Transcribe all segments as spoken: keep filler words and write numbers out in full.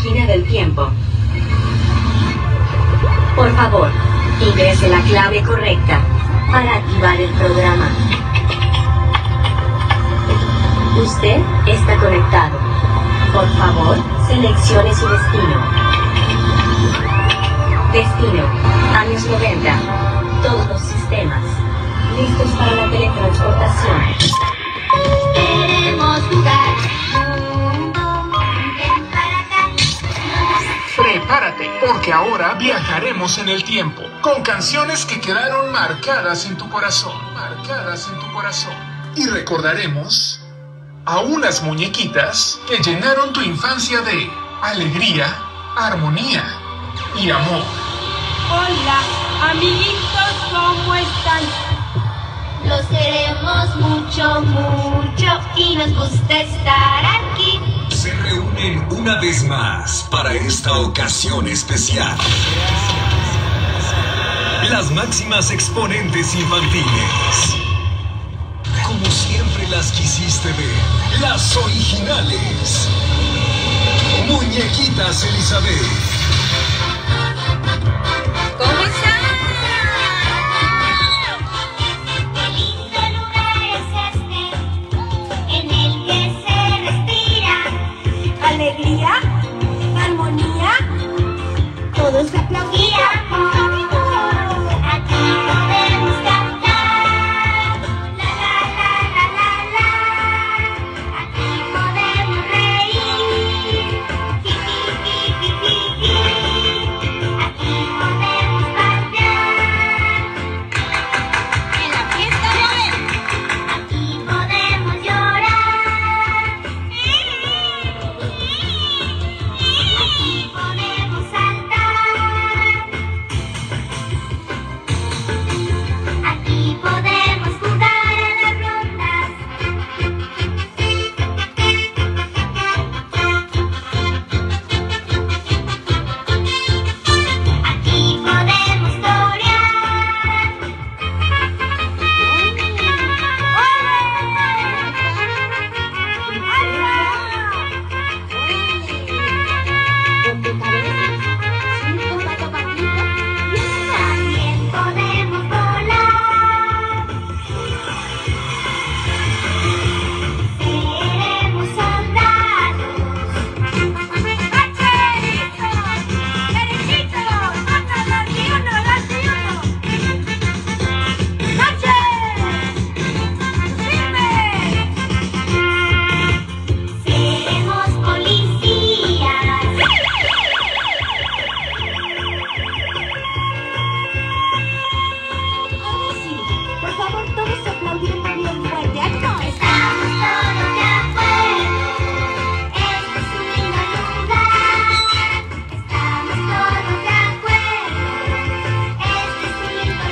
máquina del tiempo. Por favor, ingrese la clave correcta para activar el programa. Usted está conectado. Por favor, seleccione su destino. Destino, años noventa. Todos los sistemas listos para la teletransportación. Queremos jugar. Prepárate, porque ahora viajaremos en el tiempo, con canciones que quedaron marcadas en tu corazón, marcadas en tu corazón. Y recordaremos a unas muñequitas que llenaron tu infancia de alegría, armonía y amor. Hola, amiguitos, ¿cómo están? Los queremos mucho, mucho y nos gusta estar aquí. Se reúnen una vez más para esta ocasión especial. Las máximas exponentes infantiles. Como siempre las quisiste ver, las originales. Muñequitas Elizabeth. ¿Cómo están? Qué lindo lugar es este, en el que se respira Alegría, armonía, todos aplaudíamos. Aquí podemos cantar, la la la la la la. Aquí podemos reír, ji ji ji ji ji. Aquí podemos bailar, En la fiesta va a haber. aquí podemos llorar, aquí podemos saltar, aquí podemos jugar a las rondas. Aquí podemos torear. También podemos volar. Seremos soldados. Seremos policías. Por favor, todos aplaudiendo bien fuerte. ¡Ay, no! Estamos todos de acuerdo. Este es un lindo lugar. Estamos todos de acuerdo. Este es un lindo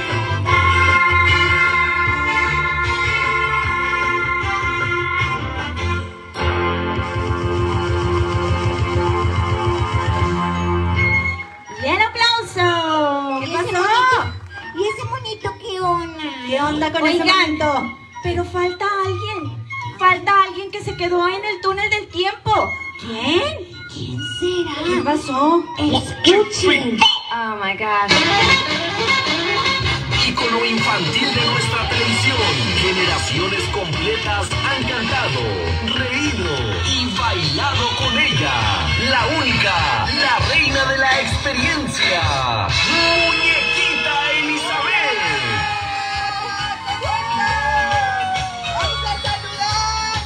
¡Bien, aplauso! ¿Qué pasó? ¿Y ese monito qué onda? ¿Qué onda con ese Oigan, manto? Pero falta alguien. Falta alguien que se quedó en el túnel del tiempo. ¿Quién? ¿quién será? ¿Qué pasó? Escuchen. Oh my gosh. Ícono infantil de nuestra televisión. Generaciones completas han cantado, reído y bailado con ella. La única, la reina de la experiencia. Muñequita Elizabeth. ¡Vamos a saludar!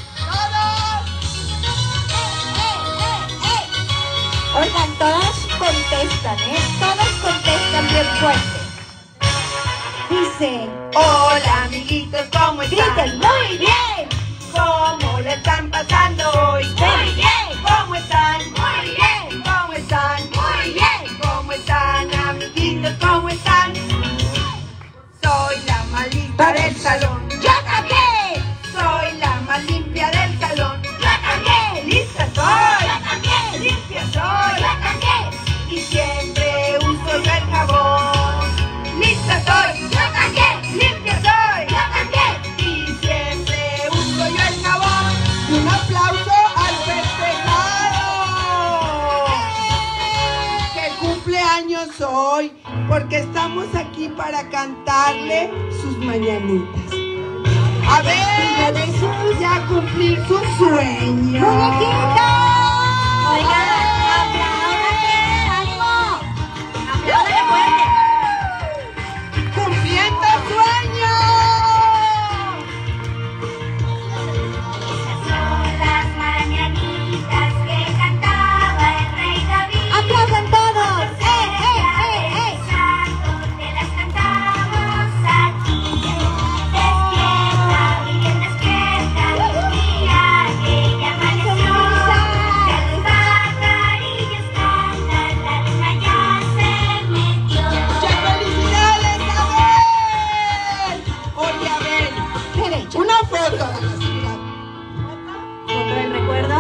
¡Todos! Oigan, todas contestan, ¿eh? Todas contestan bien fuerte. Dice, Hola amiguitos, ¿cómo están? griten muy bien. ¿Cómo le están pasando hoy? Muy bien. ¿Cómo están? Muy bien. ¿Cómo están? Muy bien. ¿Cómo están amiguitos? ¿Cómo están? Soy la más limpia del salón. Yo también. Soy la más limpia del salón. Yo también. Lista soy. Yo también. Limpia soy. Yo también. Y siempre uso yo el jabón. Lista soy. Yo también. Limpia soy. Yo también. Y siempre uso yo el jabón. Y un aplauso al cumpleaños hoy, porque estamos aquí para cantarle sus mañanitas. A ver, ya cumplir sus sueños. ¡Muñequita! Oiga, apláudale, ánimo. Apláudale fuerte. ¡Cumpliendo sueños! Esas son las mañanitas que cantaba el rey David. ¡Aplaudan todos! ¡Eh, eh, eh, eh! Exacto, te las cantamos aquí. Despierta, muy bien despierta. Mira que ya amaneció. Ya los pajarillos cantan, la luna ya se metió. ¡Muchas felicidades, Abel! Oye, Abel, Derecho. una foto. ¿Foto del recuerdo?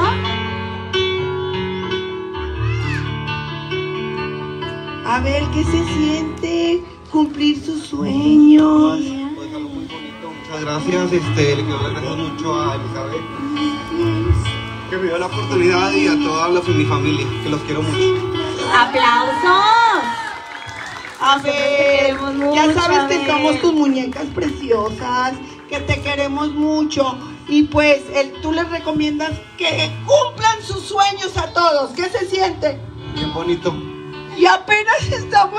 Abel, ¿qué se siente cumplir sus sueños? Pues algo muy bonito, muchas gracias. Este, le quiero agradecer mucho a Elizabeth que me dio la oportunidad y a toda la, mi familia, que los quiero mucho. ¡Aplausos! Abel, queremos mucho, ya sabes que Abel. somos tus muñecas preciosas, que te queremos mucho. Y pues él, tú les recomiendas que cumplan sus sueños a todos. ¿Qué se siente? Bien bonito. Y apenas estamos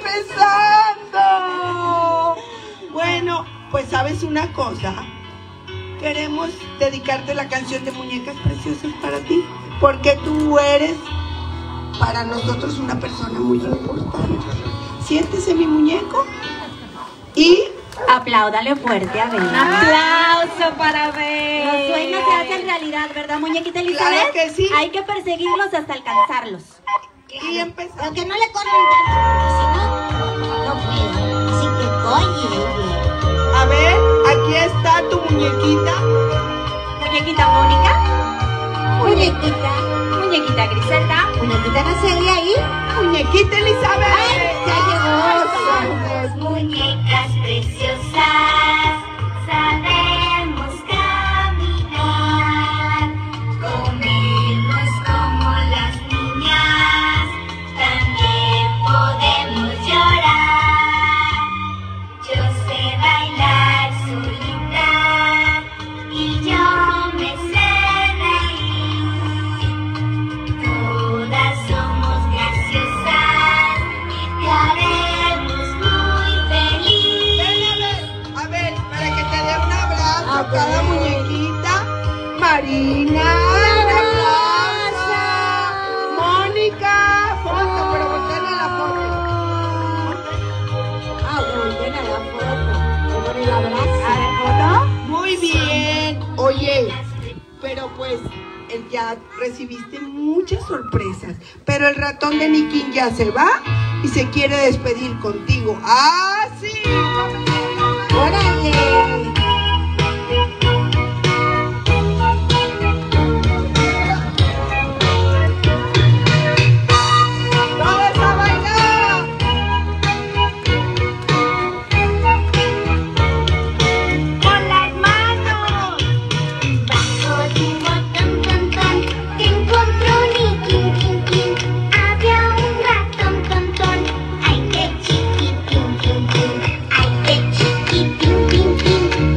empezando. Bueno, pues sabes una cosa. Queremos dedicarte la canción de Muñecas Preciosas para ti, porque tú eres para nosotros una persona muy importante. Siéntese, mi muñeco. Y Apláudale fuerte, Abel. Un aplauso para Abel. Los sueños se hacen realidad, ¿verdad, muñequita Elizabeth? Claro que sí. Hay que perseguirlos hasta alcanzarlos. y empezamos. Aunque no le corren tanto, porque si no, no puedo. Así que oye, A ver, aquí está tu muñequita. Muñequita Mónica, muñequita, muñequita Griselda, muñequita Nacelia ahí. Muñequita Elizabeth. ¡Ay, ya llegó! Somos muñecas preciosas, sabemos caminar, comemos como las niñas, también podemos llorar. Yo sé bailar, soy linda, y yo me sé reír. Todas somos graciosas y te haremos muy feliz. A ver, para que te dé un abrazo A a cada ver. muñequita. Marina, un abrazo. Mónica, foto, pero volteen a la foto. Ah, que volteen a la foto. Con el abrazo. a ver, foto. Muy bien. Oye, pero pues eh, ya recibiste muchas sorpresas. Pero el ratón de Nikin ya se va y se quiere despedir contigo. ¡Ah, sí! ¡Órale! ¡Todos a bailar! Con las manos. Bajo un botón, ton, ton, que encontró Nikin, kin, kin. Había un ratón, ton, ton. Ay, qué chiquitín, tin, tin. Ay, qué chiquitín, tin, tin.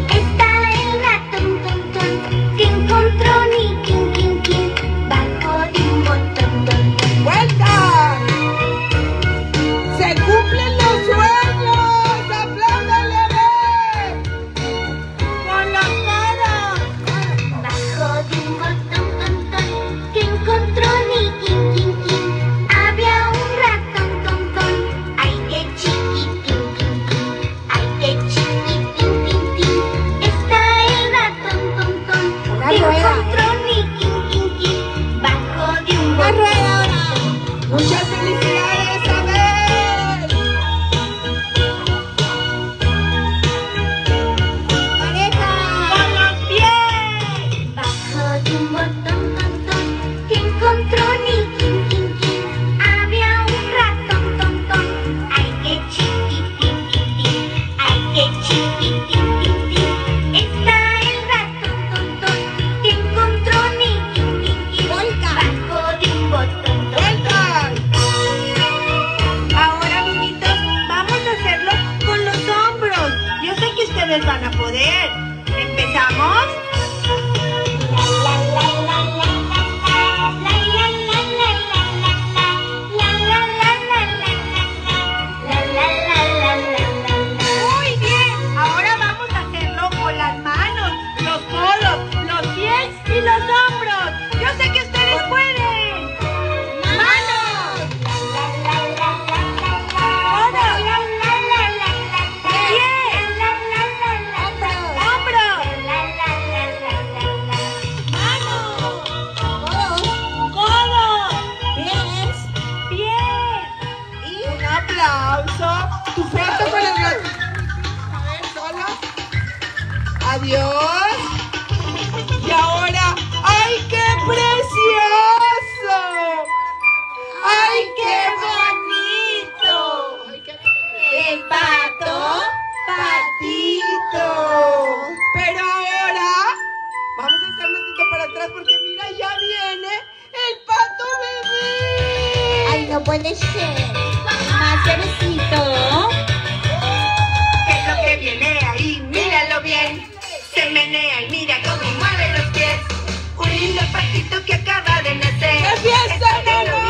puede ser. Más cervecito. ¿Qué es lo que viene ahí? Míralo bien. Se menea y mira cómo mueve los pies. Un lindo patito que acaba de nacer. ¡Qué fiesta,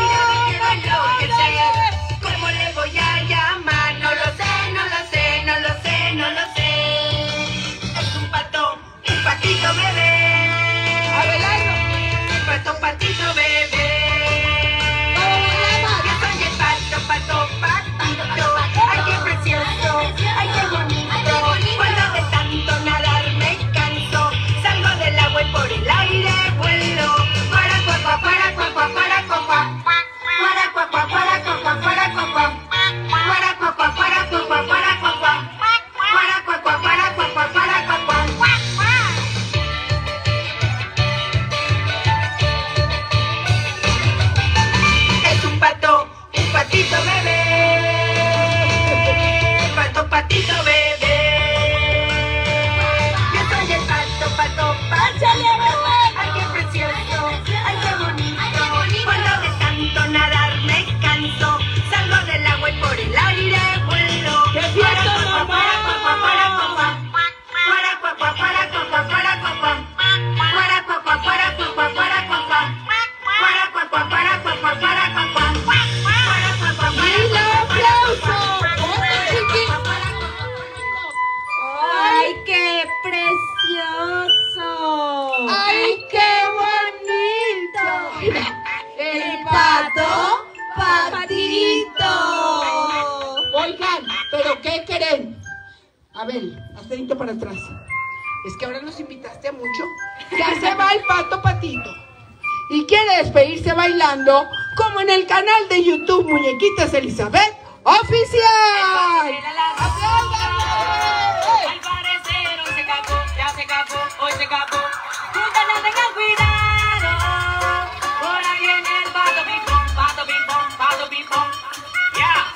¿Cómo le voy a llamar? No lo sé, no lo sé, no lo sé, no lo sé. Es un pato, un patito bebé. Un pato, patito bebé. Yo soy el pato, pato, patito. Ay, qué precioso, ay, qué bonito. Cuando de tanto nadar me canso, salgo del agua y por el aire vuelo. Para cuaca, para cuaca, para cuaca. Para cuaca, para cuaca, para cuaca. Para cuaca, para cuaca, para cuaca. Para cuaca, para cuaca, para cuaca. Es un pato, un patito bebé. Pato, patito bebé. Yo soy el pato, pato, pásale bebé. Ay, qué precioso, ay, qué bonito. Cuando de tanto nadar me canso, salgo del agua y por el aire vuelo. ¡Qué fiesta, mamá! Para cuaca, para cuaca. Para cuaca, para cuaca, para cuaca. Para cuaca, para cuaca, para cuaca. Para cuaca, para cuaca, para cuaca. ¡Ay, qué precioso! ¡Ay, qué bonito! ¡El pato, patito! Oigan, ¿pero qué quieren? A ver, hacedito para atrás. Es que ahora nos invitaste a mucho. Ya se va el pato, patito. Y quiere despedirse bailando, como en el canal de YouTube Muñequitas Elizabeth Oficial. Al parecer hoy se cagó, ya se cagó, hoy se cagó. Ustedes tengan cuidado. Por ahí viene el pato ping-pong, pato ping-pong, pato ping-pong. Ya.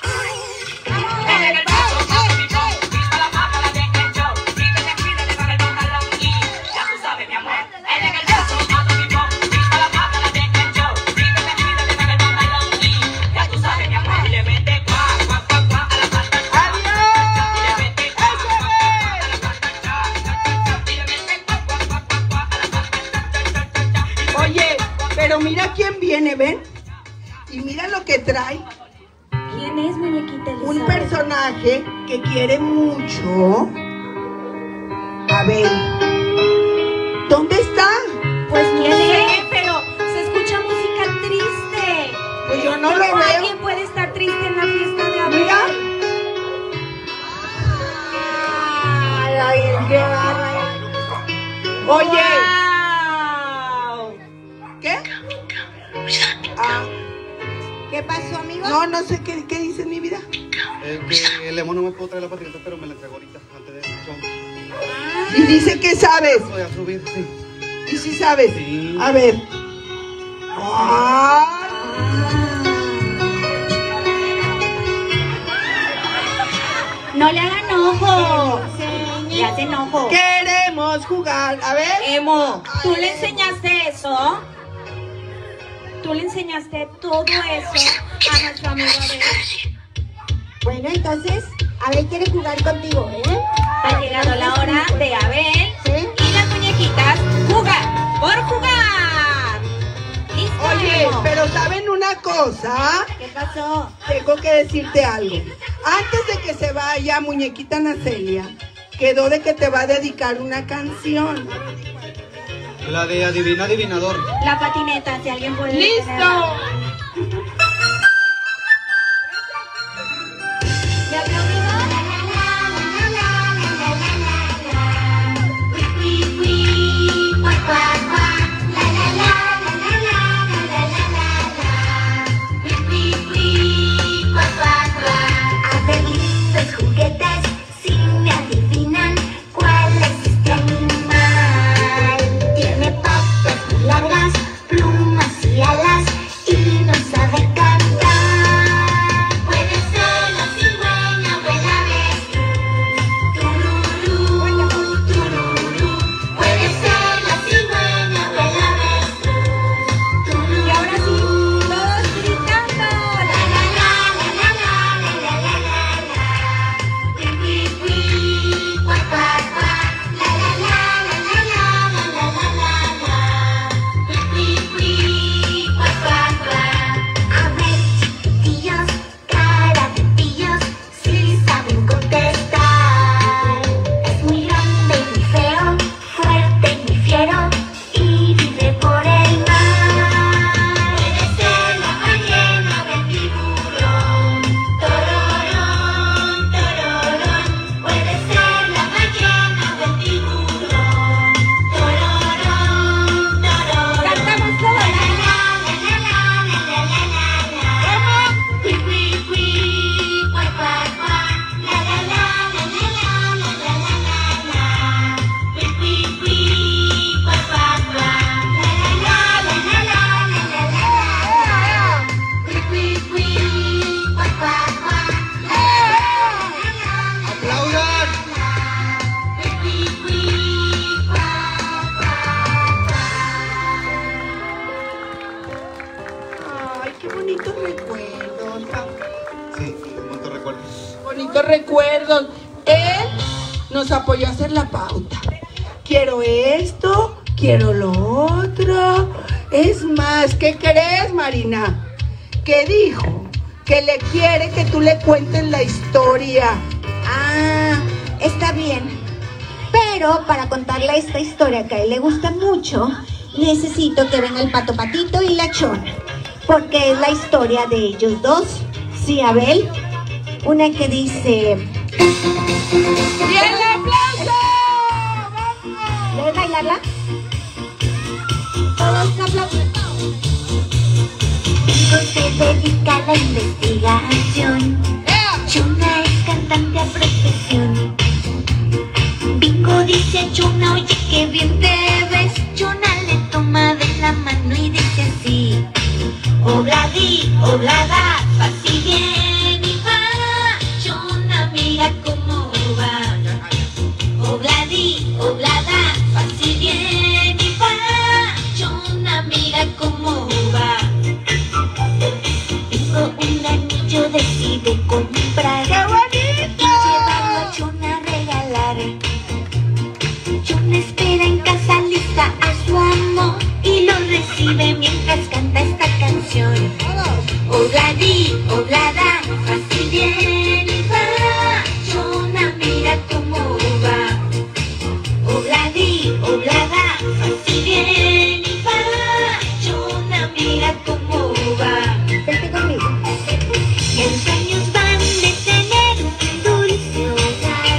En el pato, pato ping-pong, pisa la mata, la deja el show. Quítate, quítate, baja el pantalón y ya tú sabes, mi amor. En el pato, pato ping-pong, pisa la mata, la deja el show. Quítate, quítate, baja el pantalón y ya tú sabes, mi amor. Y le mete cuá, cuá, cuá, cuá a la pata. Y le mete cuá, cuá, cuá a la pata. Y le mete cuá, cuá, cuá, cuá, cuá a la pata. Oye, pero mira quién viene, ¿ven? Y mira lo que trae. ¿Quién es Muñequita Elizabeth? Un personaje que quiere mucho. A ver, ¿dónde está? Pues quién es, pero se escucha música triste. Pues yo no lo ¿Cómo veo. alguien puede estar triste en la fiesta de Abel? Mira. Ay, ay, qué bárbaro. Oye, ¡Wow! ¿qué? Ah, ¿Qué pasó, amigo? no, no sé qué, qué dice mi vida. Eh, que el emo no me puedo traer la patineta, pero me la entregó ahorita, antes de eso. Y dice que sabes. Voy a subir, sí. Y si sabes. Sí. A ver. Ah. No le hagan ojo. Le hacen ojo. Queremos jugar. A ver. Emo, ¿tú le enseñaste eso? ¿Tú le enseñaste todo eso a nuestro amigo Abel? Bueno, entonces, Abel quiere jugar contigo, ¿eh? Ha llegado la hora de Abel ¿Sí? y las muñequitas jugar por jugar. ¿Listo, Oye, Emo? pero ¿saben una cosa? ¿Qué pasó? Tengo que decirte algo. Antes de que se vaya muñequita Nacelia, quedó de que te va a dedicar una canción. La de adivina adivinador. La patineta, si alguien puede ¡Listo! detenerla. ¿Le aplaudimos? A ver, listos juguetes, si me adivinan cuál es este animal. Tiene patas muy largas, plumas y alas y no sabe cantar. Puede ser la cigüeña bonitos recuerdos. Sí, muchos recuerdos. Bonitos recuerdos. Él nos apoyó a hacer la pauta. Quiero esto, quiero lo otro. Es más, ¿qué crees, Marina? Que dijo que le quiere que tú le cuentes la historia. Ah, está bien. Pero para contarle esta historia que a él le gusta mucho, necesito que venga el Pato Patito y la Chona. Porque es la historia de ellos dos. ¿Sí, Abel? Una que dice... ¡Y el aplauso! ¡Vamos! ¿Debes bailarla? Todos aplausos. Bingo se dedica a la investigación. Chona es cantante a profesión. Bingo dice a Chona, oye, qué bien te ves. Chona le toma de la mano y dice así: obladi, oblada, así bien y va. Chona, mira cómo va. Obladi, oblada, así bien y va. Chona, mira cómo va. Bingo un anillo decide comprar. ¡Qué bonito! Y llevarlo a Chona a regalar. Chona espera en casa lista a su amo y lo recibe mientras canta esta canción. Obladi, oblada, así bien y va. Chona, mira cómo va. Obladi, oblada, así bien y va. Chona, mira cómo va. Vete conmigo. Y los años van de tener un dulce hogar.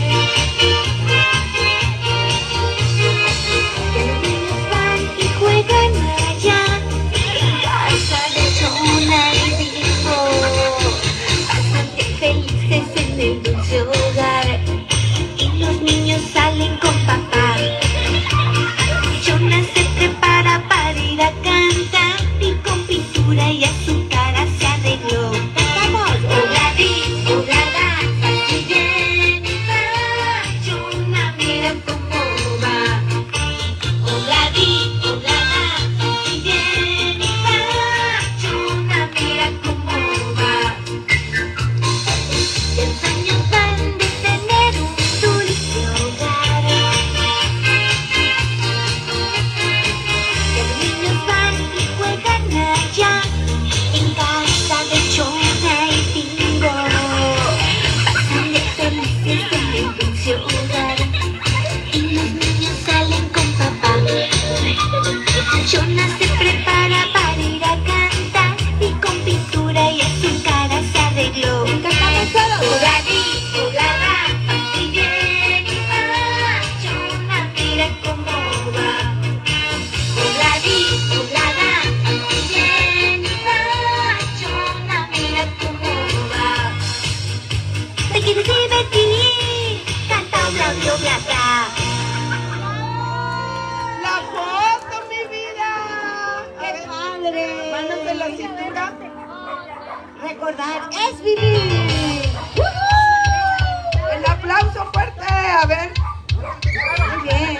Y los niños van y juegan allá. En casa de Chona y Bingo. Pasan bien felices en el dulce hogar. Y los niños salen con papá. Chona se prepara para ir a cantar. Y con pintura y a su cara se arregló. Obladi, oblada, así bien y va. Chona, mira cómo va. Obladi, oblada, así bien y va. Chona, mira cómo va. Y los años van de tener un dulce hogar. Y los niños van y juegan allá. En casa de Chona y Bingo. Pasan de felices en el dulce hogar. Y los niños salen con papá. Chona se prepara para ir a cantar. Y con pintura y a su cara se arregló. Cantamos todos. Obladi, oblada, así bien y va. Chona, mira cómo va. Obladi, oblada, así bien y va. Chona, mira cómo va. Te quieres divertir, canta obladi, oblada. ¡La foto, mi vida! ¡Qué padre! Manos en la cintura. Recordar es vivir. El aplauso fuerte, a ver. Muy bien.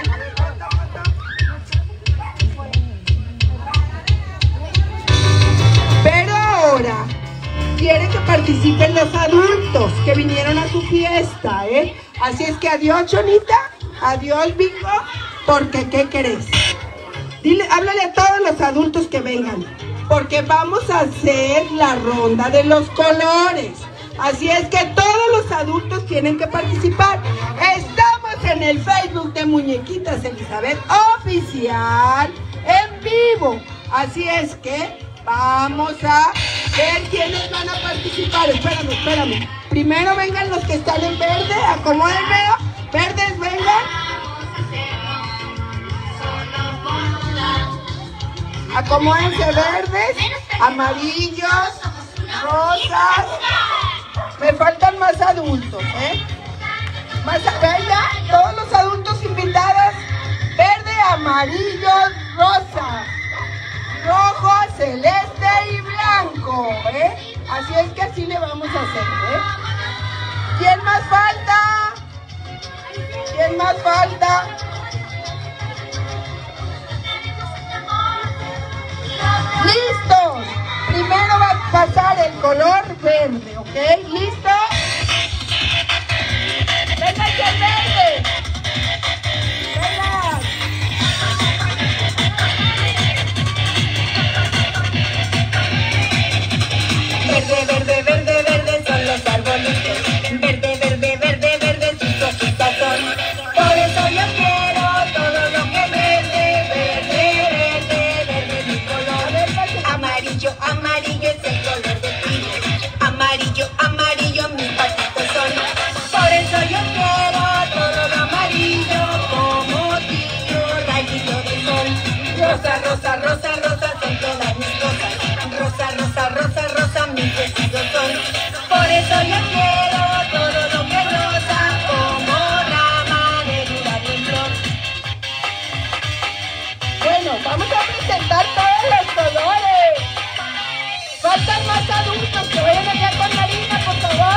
Pero ahora quiere que participen los adultos que vinieron a su fiesta, ¿eh? Así es que adiós, Chonita, adiós, Bingo, porque ¿qué crees? Dile, háblale a todos los adultos que vengan, porque vamos a hacer la ronda de los colores. Así es que todos los adultos tienen que participar. Estamos en el Facebook de Muñequitas Elizabeth Oficial en vivo. Así es que vamos a ver quiénes van a participar. Espérame, espérame. Primero vengan los que están en verde. Acomódenme. Verdes, vengan. Acomódense verdes, amarillos, rosas. Me faltan más adultos, ¿eh? Más, venga, todos los adultos invitados. Verde, amarillo, rosa, rojo, celeste y blanco, ¿eh? Así es que así le vamos a hacer, ¿eh? ¿Quién más falta? ¿Quién más falta? ¡Listos! Primero va pasar el color verde, ¿ok? ¿Listo? ¡Venga, que el verde! ¡Venga! Verde, verde, verde, verde son los arbolitos. Verde, verde, verde, verde sus hojitas son. Por eso yo quiero todo lo que verde, verde, verde, verde es mi color. Amarillo, amarillo es el color de ti. Amarillo, amarillo mis patitos son. Por eso yo quiero todo lo amarillo como tío, rayito de sol. Rosa, rosa, rosa, rosa son todas mis cosas. Rosa, rosa, rosa, rosa mis vestidos son. Por eso yo quiero todo lo que rosa como rama de dura en flor. Bueno, vamos a presentar todos los colores. Faltan más adultos que vayan a quedar con Marina, por favor.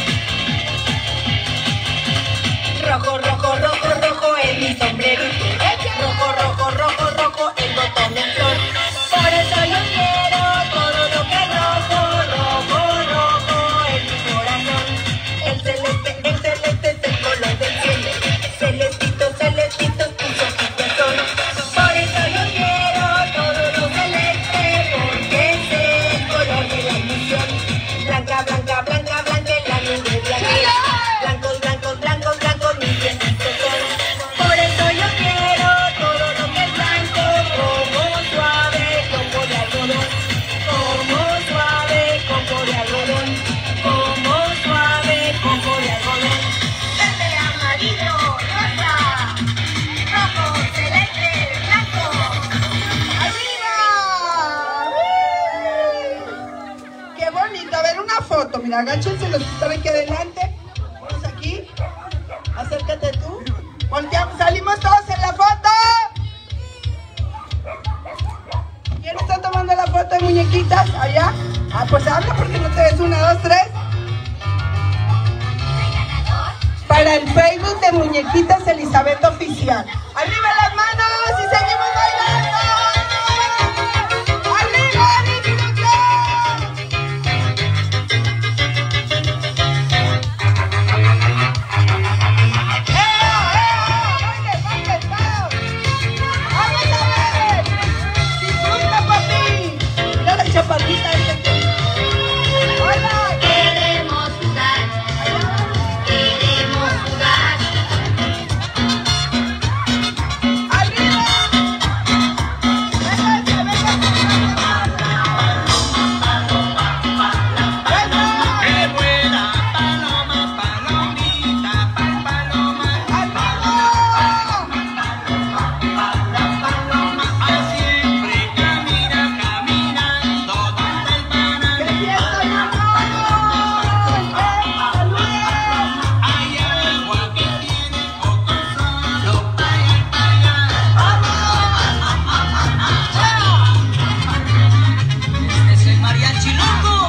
Rojo, rojo, rojo, rojo es mi sombrerito. Rojo, rojo, rojo, rojo el botón de flor. Por eso yo quiero todo lo que es rojo, rojo, rojo es mi corazón. El celeste, el celeste es el color del cielo. Celestito, celestito tus ojitos son. Por eso yo quiero todo lo celeste, porque es el color de la ilusión. Blanca, blanca, blanca, blanca es la nube blanca. Blancos, blancos, blancos, blancos mis piecitos son. Por eso yo quiero todo lo que es blanco, como suave coco de algodón. Como suave coco de algodón. Como suave coco de algodón. Verde, amarillo, rosa, rojo, celeste, blanco. ¡Arriba! ¡Uh! ¡Qué bonito! A ver, una foto. Mira, agáchense los que están aquí adelante. Vamos aquí. Acércate tú. Volteamos, salimos todos en la foto. ¿Quién está tomando la foto de muñequitas? ¿Allá? Ah, pues habla porque no te ves. Una, dos, tres. Para el Facebook de Muñequitas Elizabeth Oficial. ¡Arriba las manos y seguimos bailando! ¡Arriba, chapatita esta que... ¡Hola! Queremos jugar, queremos jugar. ¡Arriba! ¡Vénganse, vénganse! ¡Qué buena paloma, palomita, pal, paloma! ¡Ah, siempre camina, caminando donde el banano! ¡Qué fiesta, mi amor! Hay agua que tiene poco solo para allá, Este es el mariachi loco.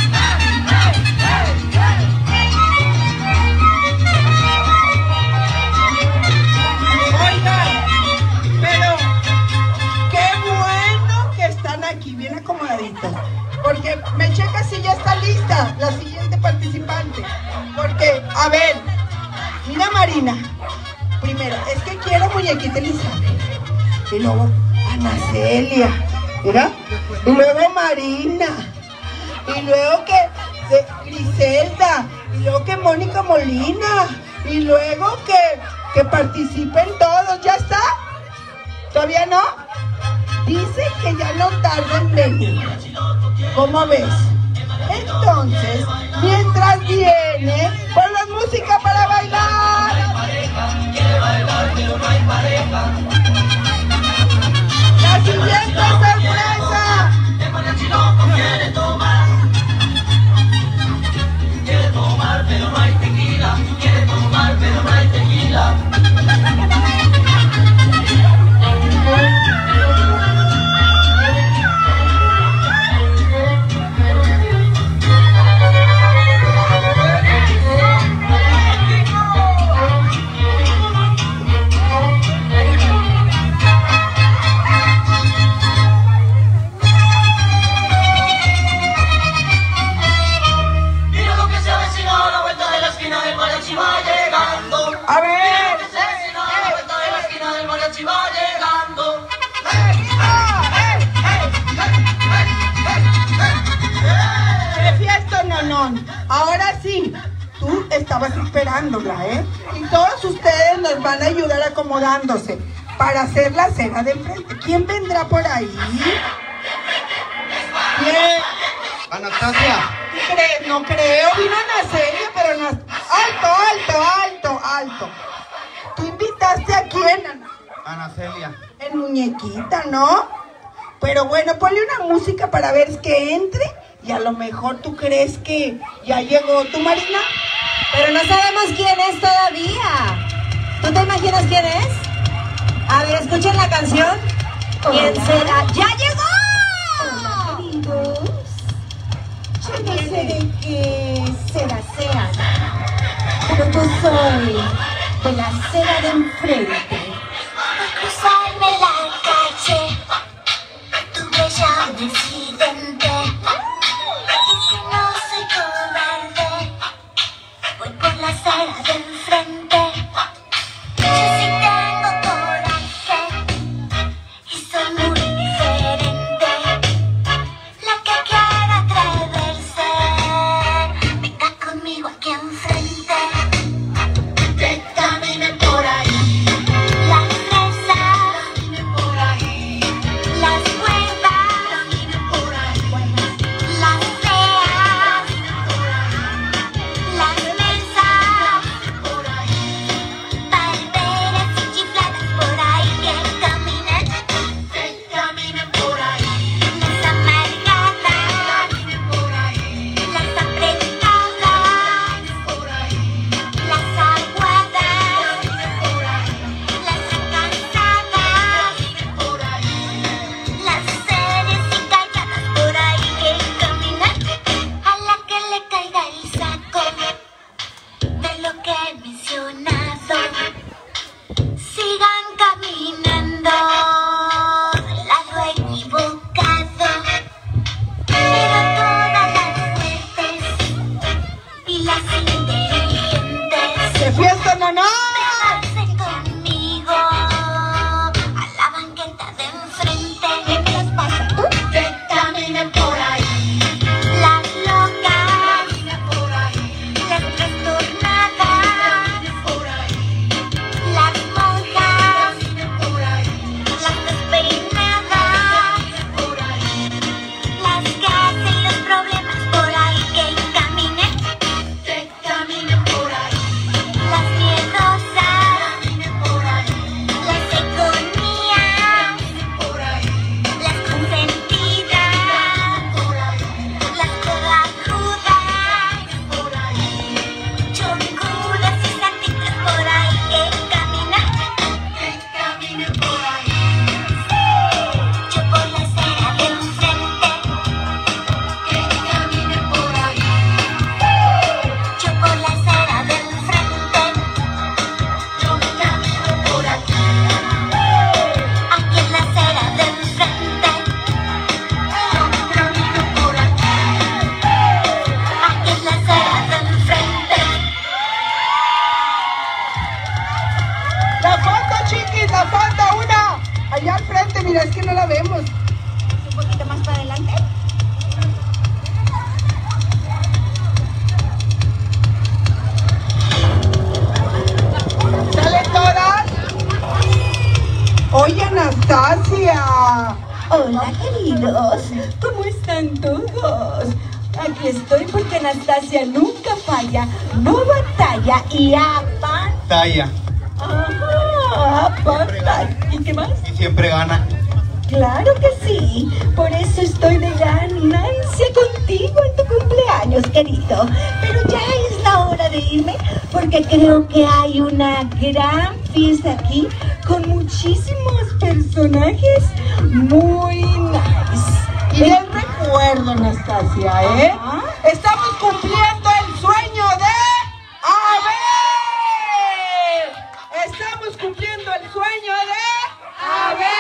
Oigan, pero qué bueno que están aquí, bien acomodaditos. Porque me checa si ya está lista la siguiente participante. Porque, a ver, mira Marina. Primero, es que quiero muñequita Elizabeth. Y luego Ana Celia. ¿Mira? Y luego Marina. Y luego que de Griselda. Y luego que Mónica Molina. Y luego que, que participen todos. ¿Ya está? ¿Todavía no? Dice que ya no tarda en venir. ¿Cómo ves? Entonces, mientras viene, ponle música para bailar. La siguiente sorpresa. no. Ahora sí, tú estabas esperándola, ¿eh? Y todos ustedes nos van a ayudar acomodándose para hacer la cena de enfrente. ¿Quién vendrá por ahí? ¿Quién? Anastasia. ¿Qué crees? No creo. Vino Anastasia, pero no. Alto, alto, alto, alto. ¿Tú invitaste a quién, Ana? Ana Celia. El muñequita, ¿no? Pero bueno, ponle una música para ver que entre y a lo mejor tú crees que ya llegó tu Marina. Pero no sabemos quién es todavía. ¿Tú te imaginas quién es? A ver, escuchen la canción. ¿Quién Hola. será? ¡Ya llegó! Hola, queridos. Yo no sé de qué cera sean, pero yo soy de la cera de enfrente. Cruzarme la calle, tuve ya un incidente. Y si no soy cobarde, voy por la acera de enfrente. Yo sí tengo coraje y soy muy diferente. La que quiera atreverse, venga conmigo aquí enfrente. Que caminen por ahí. Las fresas, caminen por ahí. Las huevas, caminen por ahí. Las feas, caminen por ahí. Las mesas, caminen por ahí. Palmeras y chifladas por ahí que caminen. Que caminen por ahí. Las amargadas, caminen por ahí. Las apretadas, por ahí. Las aguadas, por ahí. Las cansadas, por ahí. Las serias y calladas por ahí que caminan. A la que le caiga el saco de lo que he mencionado. Sigan caminando del lado equivocado. Pero todas las fuertes y las inteligentes, ¡Qué fiesta, Naná! vénganse conmigo a la banqueta de enfrente. ¿Qué les pasa? Que caminen por ahí. Las locas, caminen por ahí. Las trastornadas, caminen por ahí. Las monjas, caminen por ahí. Las despeinadas, caminen por ahí. Las que hacen los problemas por ahí que caminen. Que caminen por ahí. Las miedosas, caminen por ahí. Las economías, caminen por ahí. Las consentidas, por ahí. Las codajudas, por ahí. Choncudas y santitas por ahí que caminan. Que caminen por ahí. Yo por la acera de enfrente. Que caminen por ahí. Yo por la acera de enfrente. Yo camino por aquí. Aquí es la acera de enfrente. Yo camino por aquí. Aquí es la acera de enfrente. La foto, chiquis, la foto, una. Allá al frente, mira, es que no la vemos. Un poquito más para adelante. ¿Salen todas? Oye, Anastasia. Hola, queridos. ¿Cómo están todos? Aquí estoy porque Anastasia nunca falla, no batalla y apa. Talla. Ajá, apa. ¿Y qué más? Y siempre gana. Claro que sí. Por eso estoy de ganancia contigo en tu cumpleaños, querido. Pero ya es la hora de irme porque creo que hay una gran fiesta aquí con muchísimos personajes muy nice. Y el recuerdo, Anastasia, ¿eh? Ajá. Estamos cumpliendo el sueño de Abel. Estamos cumpliendo el sueño de Abel.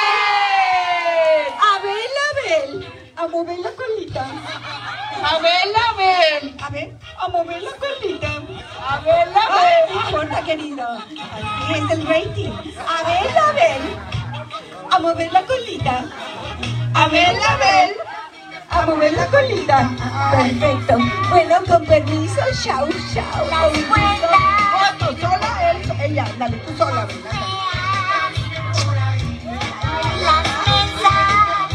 Abel, Abel, a mover la colita. Abel, Abel. A ver, a mover la colita. Abel, Ay, Abel. no importa, querido. Así es el rating. A ver, a ver. A mover la colita. Abel, Abel. A mover la colita. Perfecto. Bueno, con Permiso, chau, chau. Las cuentas. No, tú sola, él, ella, dale, tú sola, ven, dale. Las mesas,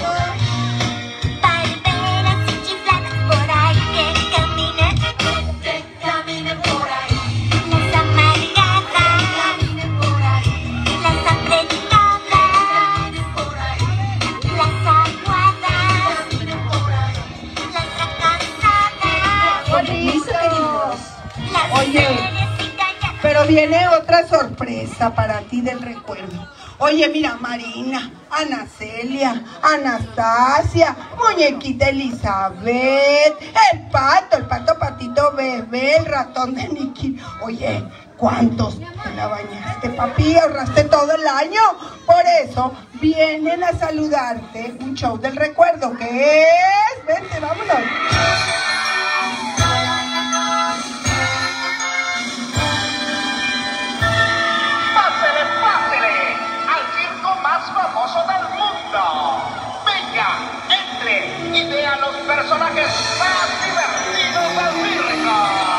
palmeras y chifladas por ahí que caminen, que caminen por ahí. Las amargadas, caminen por ahí. Las apretadas, por ahí. Las aguadas, caminen por ahí. Las fracasadas, Permiso, queridos. las Oye. serias y calladas. Pero viene otra sorpresa para ti del recuerdo. Oye, mira, Marina, Ana Celia, Anastasia, Muñequita Elizabeth, el pato, el pato Patito Bebé, el ratón de Nicky. Oye, ¿cuántos te la bañaste, papi? ¿Ahorraste todo el año? Por eso vienen a saludarte un show del recuerdo. ¿Qué es? Vente, vámonos. Pásele, pásele al circo más famoso del mundo. Venga, entre y vea los personajes más divertidos del circo.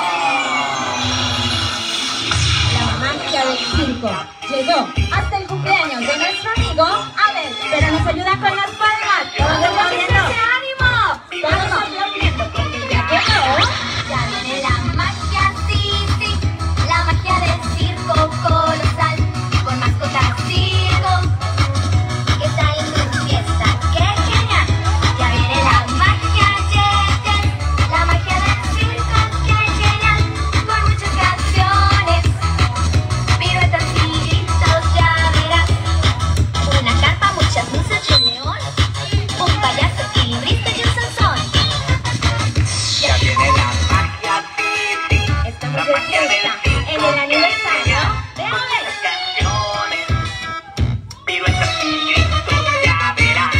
La magia del circo llegó hasta el cumpleaños de nuestro amigo Abel, pero nos ayuda con las palmas. Todos moviendo ese ánimo, todos aplaudiendo porque ya llegó. Ya viene la magia, sí, sí, la magia del circo colosal, con mascotas circo, que trae su fiesta, qué genial. Ya viene la magia, yes, yes, la magia del circo, qué genial, con muchas canciones, piruetas y gritos, ya verás. Una carpa, muchas luces de león, un payaso equilibrista y un sansón. Ya viene la magia, sí, sí. Estamos de fiesta en el aniversario de Abel. Canciones, piruetas y gritos, ya verás.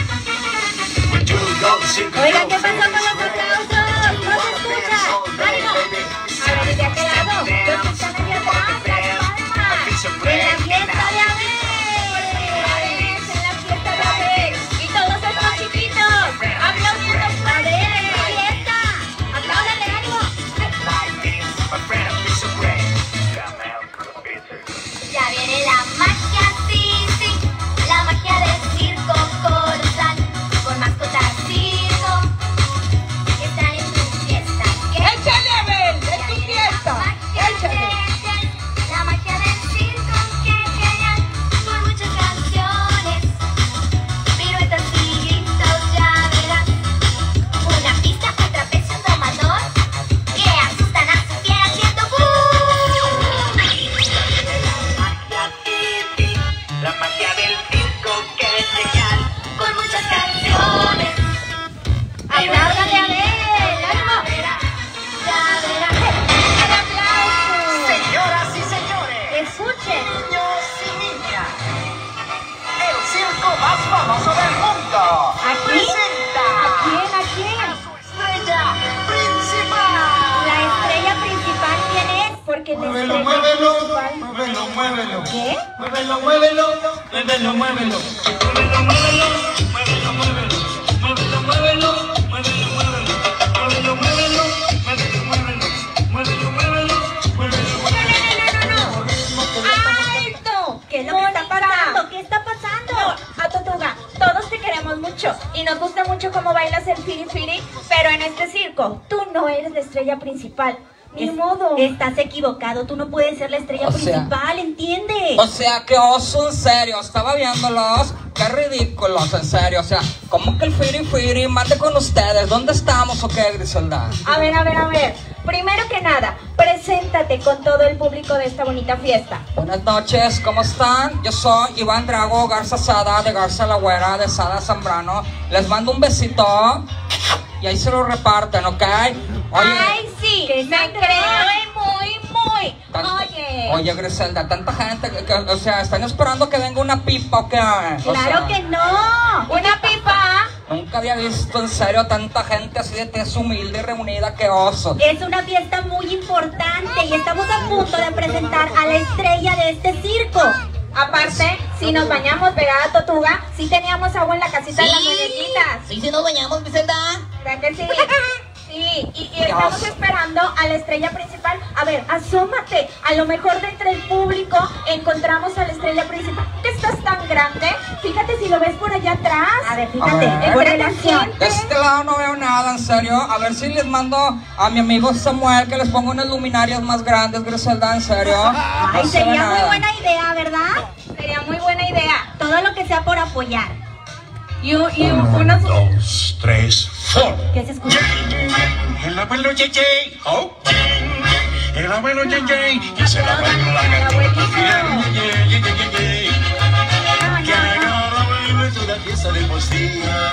Oiga, ¿qué pasó con los aplausos? No se escucha. ¡Ánimo! A ver, ¿de aquel lado? Los que están allá atrás, las palmas. En la fiesta de Abel. En la fiesta de Abel. Y todos estos chiquitos aplaudiendo para Abel en la fiesta. ¡Apláudanle, ánimo! Ya viene la magia, sí, sí, la magia del circo colosal, con mascotas circo, que están en tu fiesta. ¿Qué? ¡Échale, Abel! ¡Es tu Ya viene fiesta! La magia, ¡Échale! yes, yes, la magia del circo, qué genial, con muchas canciones, piruetas y gritos, ya verás. Una pista, un trapecio, un domador, que asustan a su pie haciendo ¡bú! La magia del circo que es genial. Con muchas canciones. ¡Apláudanle a Abel! ¡Ánimo! Ya verás. ¡Un aplauso! Señoras y señores, ¡Escuchen! niños y niñas, el circo más famoso del mundo ¿Aquí? presenta ¿A quién? ¿A quién? su estrella principal. La estrella principal, ¿quién es? Porque la Muévelo, estrella muévelo, principal... muévelo, muévelo. ¿Qué? Muévelo, muévelo, muévelo, muévelo. Muévelo, muévelo, muévelo, muévelo. Muévelo, muévelo, muévelo, muévelo. Muévelo, muévelo, muévelo, muévelo. Muévelo, muévelo, muévelo, ¡Alto! ¿Qué es lo que está pasando? ¿Qué está pasando? A Tortuga, todos te queremos mucho y nos gusta mucho cómo bailas el firi firi, pero en este circo tú no eres la estrella principal. Ni modo. Estás equivocado, tú no puedes ser la estrella O sea- principal, ¿entiendes? O sea, que oso, en serio, estaba viéndolos, qué ridículos, en serio, o sea, ¿cómo que el firi firi mande con ustedes? ¿Dónde estamos o qué, Griselda? A ver, a ver, a ver. Primero que nada, preséntate con todo el público de esta bonita fiesta. Buenas noches, ¿cómo están? Yo soy Iván Drago Garza Sada, de Garza la Güera, de Sada Zambrano. Les mando un besito y ahí se lo reparten, ¿ok? Oye, Ay, sí, me creo muy, muy. tan- Oye. Oye, Griselda, tanta gente, que, que, o sea, ¿están esperando que venga una pipa o qué? O Claro sea, que no. Una pipa. Nunca había visto en serio tanta gente así de tez humilde y reunida, que oso. Es una fiesta muy importante y estamos a punto de presentar a la estrella de este circo. Aparte, si nos bañamos, ¿verdad, Tortuga? Sí teníamos agua en la casita de las muñequitas. Sí, sí nos bañamos, Vicenta. ¿Verdad que sí? Sí, Sí, y, y estamos esperando a la estrella principal. A ver, asómate. A lo mejor de entre el público encontramos a la estrella principal. Que estás tan grande. Fíjate si lo ves por allá atrás. A ver, A fíjate, ver. por Entre el la acción. gente. De este lado no veo nada, en serio. A ver si les mando a mi amigo Samuel que les ponga unas luminarias más grandes, Griselda, en serio. Ay, No se ve sería muy nada. buena idea, ¿verdad? Sería muy buena idea. Todo lo que sea por apoyar. Y, u- y u- unos... Dos, tres, four. ¿Qué se escucha? El abuelo Yeye, oh, el abuelo Yeye, que se la baila la gatita. Que agarra baile toda fiesta de poesía.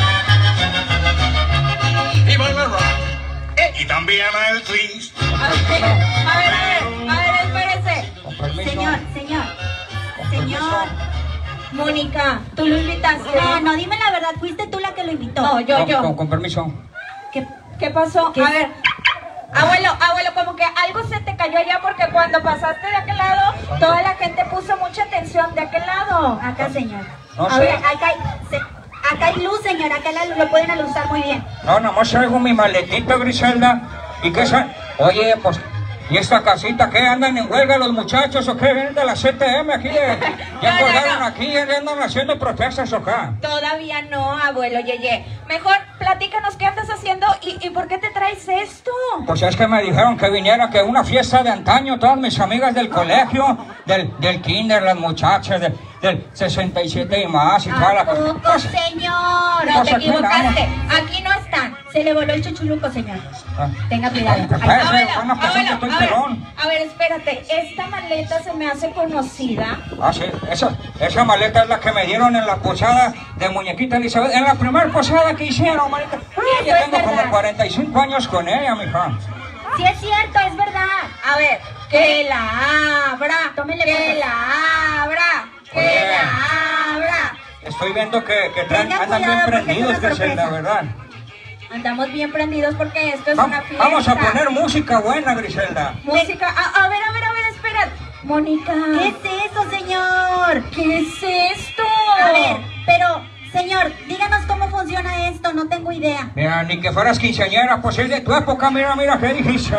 Y baila rock, eh, y también el twist. A ver, a ver, a ver, espérese. Con permiso. Señor, señor, Con permiso. señor. Mónica, tú lo invitaste. No, no, dime la verdad, fuiste tú la que lo invitó. No, yo, Con, yo. con- con permiso. ¿Qué? ¿Qué pasó? ¿Qué? A ver. Abuelo, abuelo, como que algo se te cayó allá porque cuando pasaste de aquel lado, toda la gente puso mucha atención de aquel lado. Acá, señor. No A sé. ver, acá hay, se- acá hay luz, señor. Acá la luz lo pueden alusar muy bien. No, nomás traigo mi maletita, Griselda. ¿Y qué son? Oye, pues, ¿y esta casita qué? ¿Andan en huelga los muchachos o qué? ¿Vienen de la C T M aquí? De, ¿Ya No, no, colgaron no. aquí? ¿Ya andan haciendo protestas o qué? Todavía no, abuelo Yeye. Mejor platícanos qué andas haciendo y, y por qué te traes esto. Pues es que me dijeron que viniera, que una fiesta de antaño, todas mis amigas del colegio, del, del kinder, las muchachas, del, del sesenta y siete y más y toda la ¿A cosa. poco, Pues, señor? No, Pues te aquí equivocaste. Aquí no están. Se le voló el chuchuluco, señor. ah, Tenga cuidado. ay, pues, Ay, espérese, Abuelo, bueno, pues, abuelo, que estoy a ver, pelón. a ver, espérate. Esta maleta se me hace conocida. Ah, sí, esa, esa maleta es la que me dieron en la posada de Muñequita Elizabeth, en la primera posada que hicieron, maleta. Eso Yo es tengo como verdad. cuarenta y cinco años con ella, mija. Sí es cierto, es verdad. A ver, que la abra. Tómele Que foto. la abra. Que Oye. la abra. Estoy viendo que, que traen, Tenga andan bien cuidado, porque es prendidos, una Griselda, sorpresa. ¿verdad? Andamos bien prendidos porque esto es Va- una fiesta. Vamos a poner música buena, Griselda. música. A, a ver, a ver, a ver, espera. Mónica. ¿Qué es eso, señor? ¿Qué es esto? A ver, pero, señor, díganos cómo funciona esto, no tengo idea. Mira, ni que fueras quinceañera, pues es de tu época, mira, mira, ¿qué dijiste?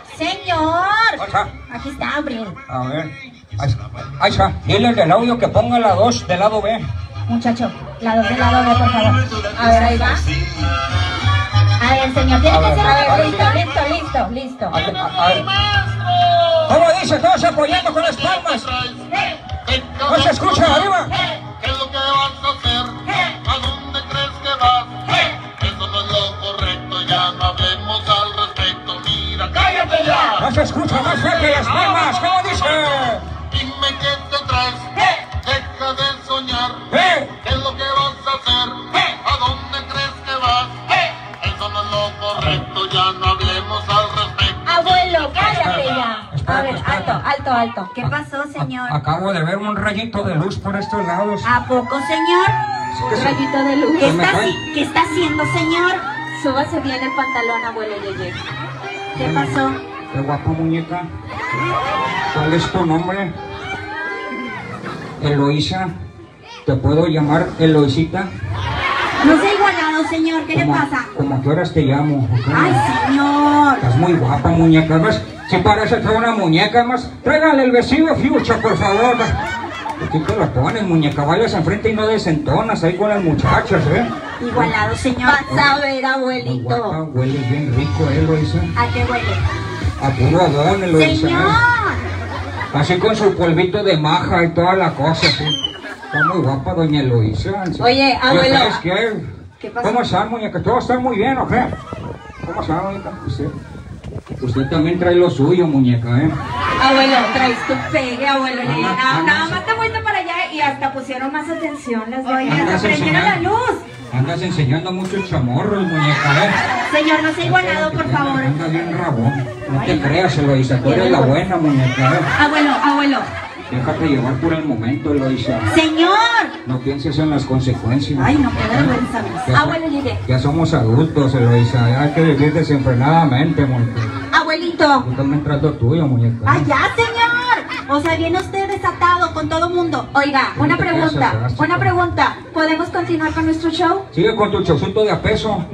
Señor. O sea, Aquí está, Abril. a ver, ahí, ahí está, dile al del audio que ponga la dos del lado B. Muchacho, la dos del lado B, por favor. A ver, ahí va. A ver, señor, tiene A que ver, hacer A algo. ver, listo, listo, listo, listo. A ver, a- a ver. ¿Cómo dice? Todos apoyando con las palmas. No se escucha, arriba. ¿Qué es lo que vas a hacer? ¿A dónde crees que vas? Eso no es lo correcto, ya no hablemos al respecto. Mira, cállate ya. No se escucha más fuerte las palmas. ¿Cómo dice? Dime qué te traes. Deja de soñar. ¿Eh? ¿Qué es lo que vas a hacer? ¿A dónde crees que vas? Eso no es lo correcto, ya no hablemos al respecto. Abuelo, cállate ya. A Espérate, ver, espérate. alto, alto, alto. ¿Qué pasó, señor? Acabo de ver un rayito de luz por estos lados. ¿A poco, señor? ¿Qué se- Rayito de luz. ¿Qué me está, cae. haci- ¿Qué está haciendo, señor? Súbase bien el pantalón, abuelo Yeye. ¿Qué pasó? Qué guapa muñeca. ¿Cuál es tu nombre? Eloísa. ¿Te puedo llamar Eloísita? No se ha igualado, señor. ¿Qué le ¿Cómo- pasa? ¿Cómo a qué horas te llamo? ¿O qué? Ay, señor. Estás muy guapa, muñeca. ¿Ves? Si parece que una muñeca más. Tráigale el vestido Fuchsia, por favor. ¿Qué te lo pones, muñeca? Vayas enfrente y no desentonas ahí con las muchachas, ¿eh? Igualado, señor. Vas a ver, Muy guapa, abuelito. huele bien rico, ¿eh, Eloísa? ¿A qué huele? A puro adón, Eloísa. ¿eh? Señor. Así con su polvito de maja y toda la cosa, sí. Está muy guapa, doña Eloísa. Oye, abuelo. ¿Sabes qué? ¿Qué pasó? ¿Cómo están, muñeca? ¿Todos están muy bien o qué? ¿Cómo están, muñeca? Usted, usted también trae lo suyo, muñeca, ¿eh? Abuelo, traes tu pegue, abuelo Yeye. Anda, Nada, anda. nada más te vuelto para allá y hasta pusieron más atención las Oye, doñas. Andas hasta prendieron la enseñando- luz. Andas enseñando muchos chamorros, muñeca, ¿eh? Señor, no se ha igualado, por favor. Anda bien rabón. No te creas, Eloísa, tú eres la buena, muñeca, ¿eh? Abuelo, abuelo. Déjate llevar por el momento, Eloísa. Señor. No pienses en las consecuencias. Ay, no, qué vergüenza. Ya so- Abuelo Yeye. Ya somos adultos, Eloísa. Ya hay que vivir desenfrenadamente, muñeca. Abuelito. Yo también trato tuyo, muñeca. ¡Ay, ya, señor! O sea, viene usted desatado con todo mundo. Oiga, No una te creas, pregunta, atrás, una chico. pregunta. ¿Podemos continuar con nuestro show? Sigue con tu chocito de a peso.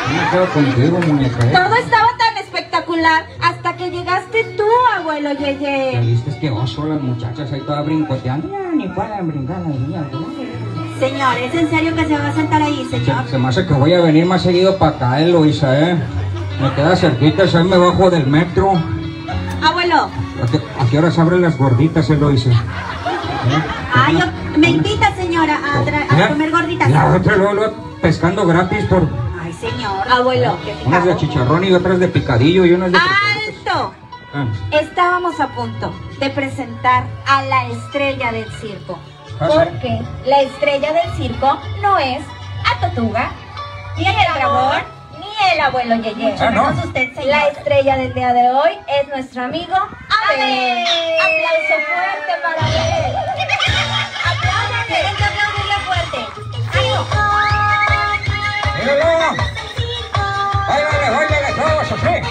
Yo me quedo contigo, muñeca. ¿eh? Todo estaba tan espectacular hasta que llegaste tú, abuelo Ya Yeye. viste que oso las muchachas ahí todas brincoteando. Ya ni pueden brincar las niñas, ¿no? Señor, ¿es en serio que se va a sentar ahí, señor? Se, se me hace que voy a venir más seguido para acá, Eloisa, ¿eh? Me queda cerquita, ahí me bajo del metro. Abuelo. ¿A qué, a qué horas abren las gorditas, Eloisa? ¿Eh? Ay, yo- me invita, señora, a, tra- a Mira, comer gorditas. La otra luego, luego pescando gratis por Ay, señor. Abuelo, unas de chicharrón y otras de picadillo y unas de... ¡alto! Ah, Estábamos a punto de presentar a la estrella del circo. Ah, sí. Porque la estrella del circo no es a Tortuga, ni el dragón, ni el abuelo Yeye. Ah, no. Menos usted, señor. La estrella del día de hoy es nuestro amigo Abel. Abel. Aplauso fuerte para Abel. Apláudale. Tienen que aplaudirle fuerte. ¡Ánimo! ¡Míralo! ¡Báilale, báilale todos así!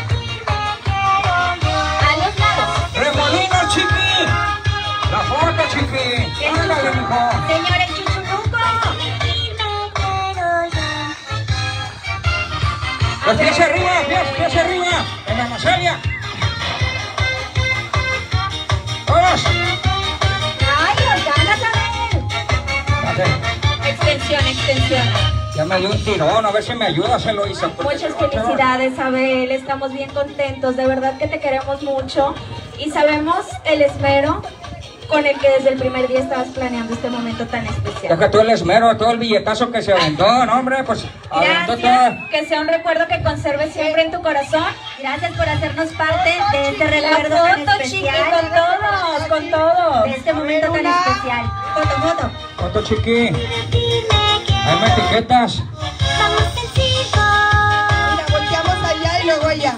A los lados. ¡Remolino, chiqui! ¡La foto, chiqui! ¡Ándale, mijo! Señor, el chuchuluco. ¡Los pies arriba, pies, pies arriba! ¡En la Masalia! ¡Vamos! ¡Ay, los ganas, Abel! Extensión, extensión. Ya me dio un tirón, a ver si me ayudas, Eloisa. porque Muchas se va a quedar. felicidades, Abel. Estamos bien contentos. De verdad que te queremos mucho. Y sabemos el esmero con el que desde el primer día estabas planeando este momento tan especial. Deja todo el esmero, todo el billetazo que se aventó, ¿no, hombre? Pues aventó todo. Gracias. Que sea un recuerdo que conserves siempre en tu corazón. Gracias por hacernos parte de este La recuerdo tan foto, chiqui, especial. con todos, con todos. De este momento tan especial. Foto, foto. Foto, chiqui. Ahí me etiquetas. Mira, volteamos allá y luego allá.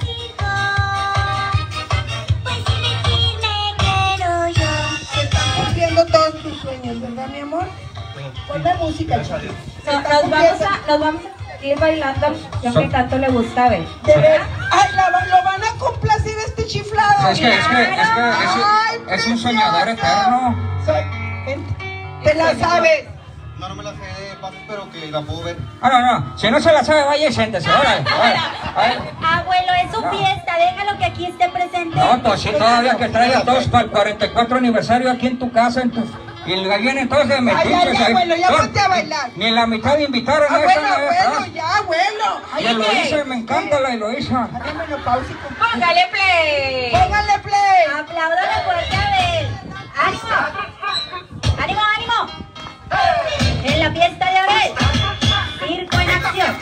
Se están cumpliendo todos tus sueños, ¿verdad, mi amor? Ponle música, chiqui. Se No, están nos, vamos cumpliendo. a, nos vamos a seguir bailando lo que tanto le gusta a Abel. De ver. Ay, la- lo van a complacir este chiflado. Es que, es que, es que es, Ay, un, es un soñador eterno. Soy- ven, Te la sabes. No, no me la sé de paso, pero que la puedo ver. Ah, no, no. Si no se la sabe, vaya y siéntese. Órale, órale. A ver. Abuelo, es su fiesta. Déjalo que aquí esté presente. No, pues sí, todavía que traigas todos para el cuarenta y cuatro aniversario aquí en tu casa, en tu... Y vienen todos de metiches Ay, ay, ahí. abuelo, ya No, ponte a bailar. Ni la mitad invitaron a Abuelo, esa, abuelo, ¿eh? ya, abuelo. Y Eloisa, me encanta la Eloisa. Hazme menopáusico. Póngale play. Póngale play. Apláudale fuerte a Abel. ¡Ánimo! ¡Ánimo, ánimo! En la fiesta de Abel. Circo en acción.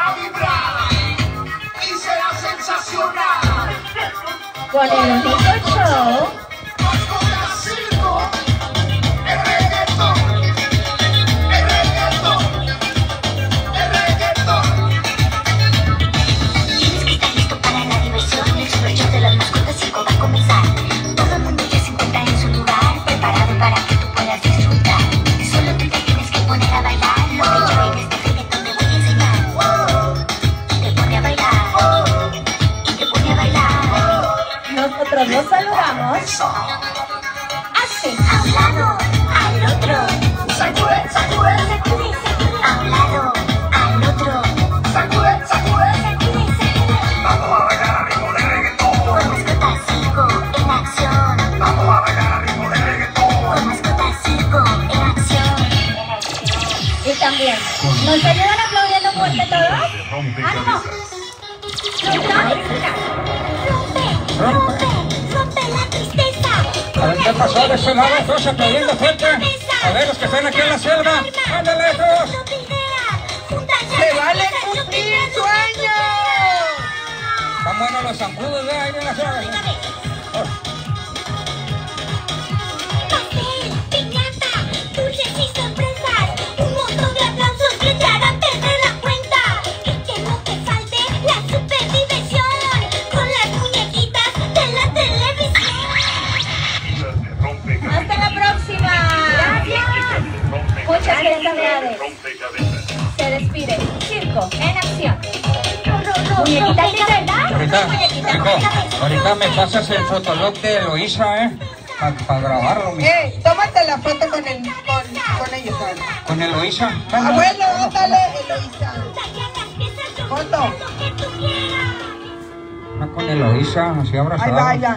Con el único show. Para la diversión y el super show de las mascotas, circo va a comenzar. Todo el mundo ya se encuentra en su lugar, preparado para que tú puedas disfrutar. Solo tú te tienes que poner a bailar. Lo que yo en este reggaetón te voy a enseñar. Y te pone a bailar. Y te pone a bailar. Nosotros nos saludamos. Así. A un lado, al otro. Sacude, sacude, sacude, sacude. A un lado, al otro. Sacude, sacude, sacude, sacude. Vamos a bailar a ritmo de reggaetón. Con mascotas circo en acción. Vamos a bailar a ritmo de reggaetón. Con mascotas circo en acción. Y también. ¿Nos ayudan aplaudiendo fuerte todos? ¡Ánimo! Rompe, rompe, rompe la tristeza. A ver qué pasó de ese lado, todos aplaudiendo fuerte. A ver, los que están aquí en la selva. Ándale, todos. Se vale cumplir sueños. Están buenos los zancudos, ve, ahí en la selva. Pastel, piñata, dulces y sorpresas. Un montón de aplausos que te harán perder la cuenta. Y que no te falte la super diversión con las muñequitas de la televisión. Hasta la próxima. Muchas felicidades. Se despide. Circo en acción. Muñequita linda, ¿verdad? Ahorita, Muñequita, hijo, muñequita. ahorita me pasas el fotolog de Eloisa, ¿eh? Para grabarlo, mi. Eh, tómate la foto con, el, con, con ellos. ahora. Con Eloisa. Abuelo, dale, Eloisa. Foto. Una con Eloisa, así abrazada. Ahí baila.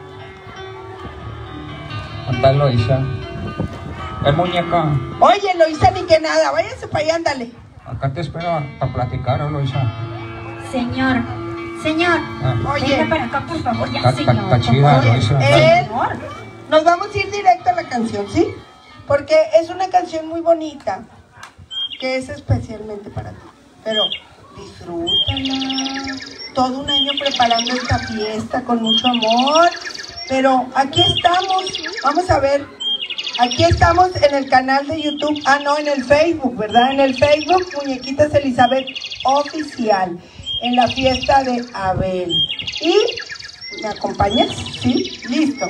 ¿Dónde está Eloisa? Es muñeca. Oye, Eloisa, ni que nada. Váyase para allá, ándale. Acá te espero para platicar, Eloisa. Señor, señor, Ah. Oye. venga para acá, por favor, ya, Está, está, señor. está chida, Oye, Eloisa. él- Señor. Nos vamos a ir directo a la canción, ¿sí? Porque es una canción muy bonita, que es especialmente para ti. Pero disfrútala. Todo un año preparando esta fiesta con mucho amor. Pero aquí estamos. Vamos a ver. Aquí estamos en el canal de YouTube. Ah, no, en el Facebook, ¿verdad? En el Facebook, Muñequitas Elizabeth Oficial. En la fiesta de Abel. Y... ¿me acompañas? ¿Sí? Listo.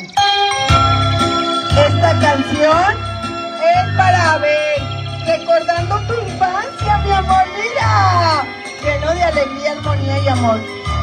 Esta canción es para Abel, recordando tu infancia, mi amor, mira, lleno de alegría, armonía y amor.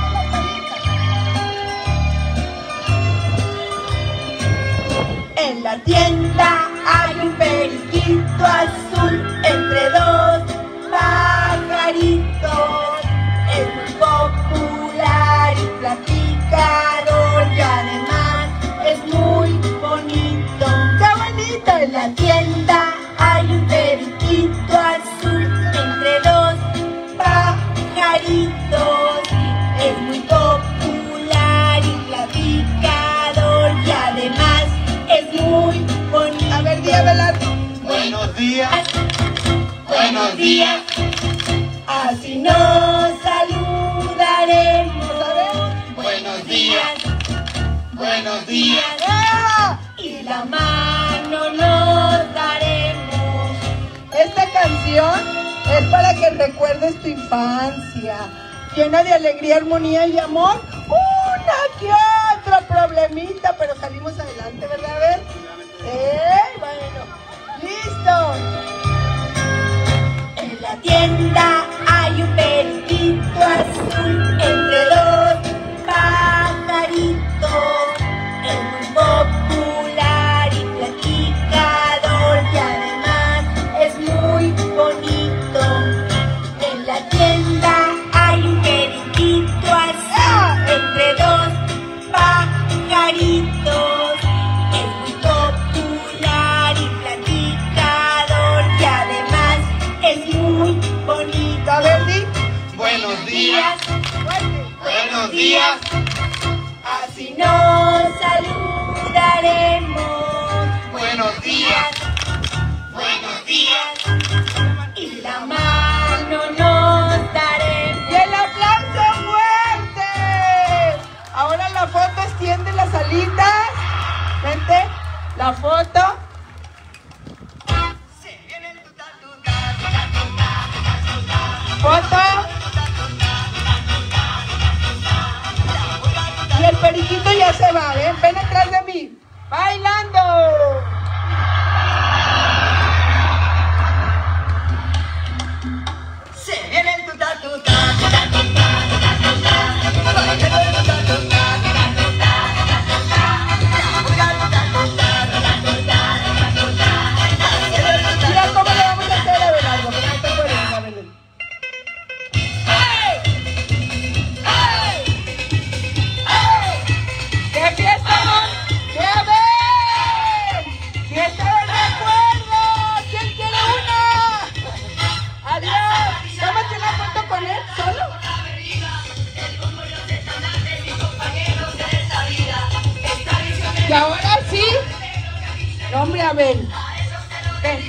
En la tienda hay un periquito azul entre dos pajaritos. Es muy popular y platicador y además es muy bonito. ¡Qué bonito! En la tienda hay un periquito azul entre dos pajaritos. Es muy popular y platicador y además es muy bonito. A ver, día Belardo. Buenos días, buenos días. Así nos saludaremos. A ver. Buenos días, buenos días. ¡Ah! Y la mano nos daremos. Esta canción es para que recuerdes tu infancia, llena de alegría, armonía y amor. Una que otra problemita, pero salimos adelante, ¿verdad? A ver. ¡Eh! Bueno, listo. En la tienda hay un periquito azul entre dos pajaritos. Es muy popular y platicador y además es muy bonito. En la tienda hay un periquito azul entre dos pajaritos. Es muy popular y platicador y además es muy bonito. A ver, di. Buenos días, buenos días. Así nos saludaremos. Buenos días, buenos días. Y la mano nos daremos. ¡Y el aplauso fuerte! Ahora la foto, extiende las alitas. Vente, la foto. Foto. Y el periquito ya se va, ¿ven? Ven atrás de mí. ¡Bailando! Se viene el tuta tuta, tuta tuta, tuta tuta. Mira cómo le vamos a hacer a Belardo, que no te puedes, a ver. ¡Qué fiesta! ¡Qué a ver! ¡Fiesta del recuerdo! ¿Quién quiere una? ¡Adiós! Tómate una foto con él, solo. Y ahora sí, hombre, Abel. Ven.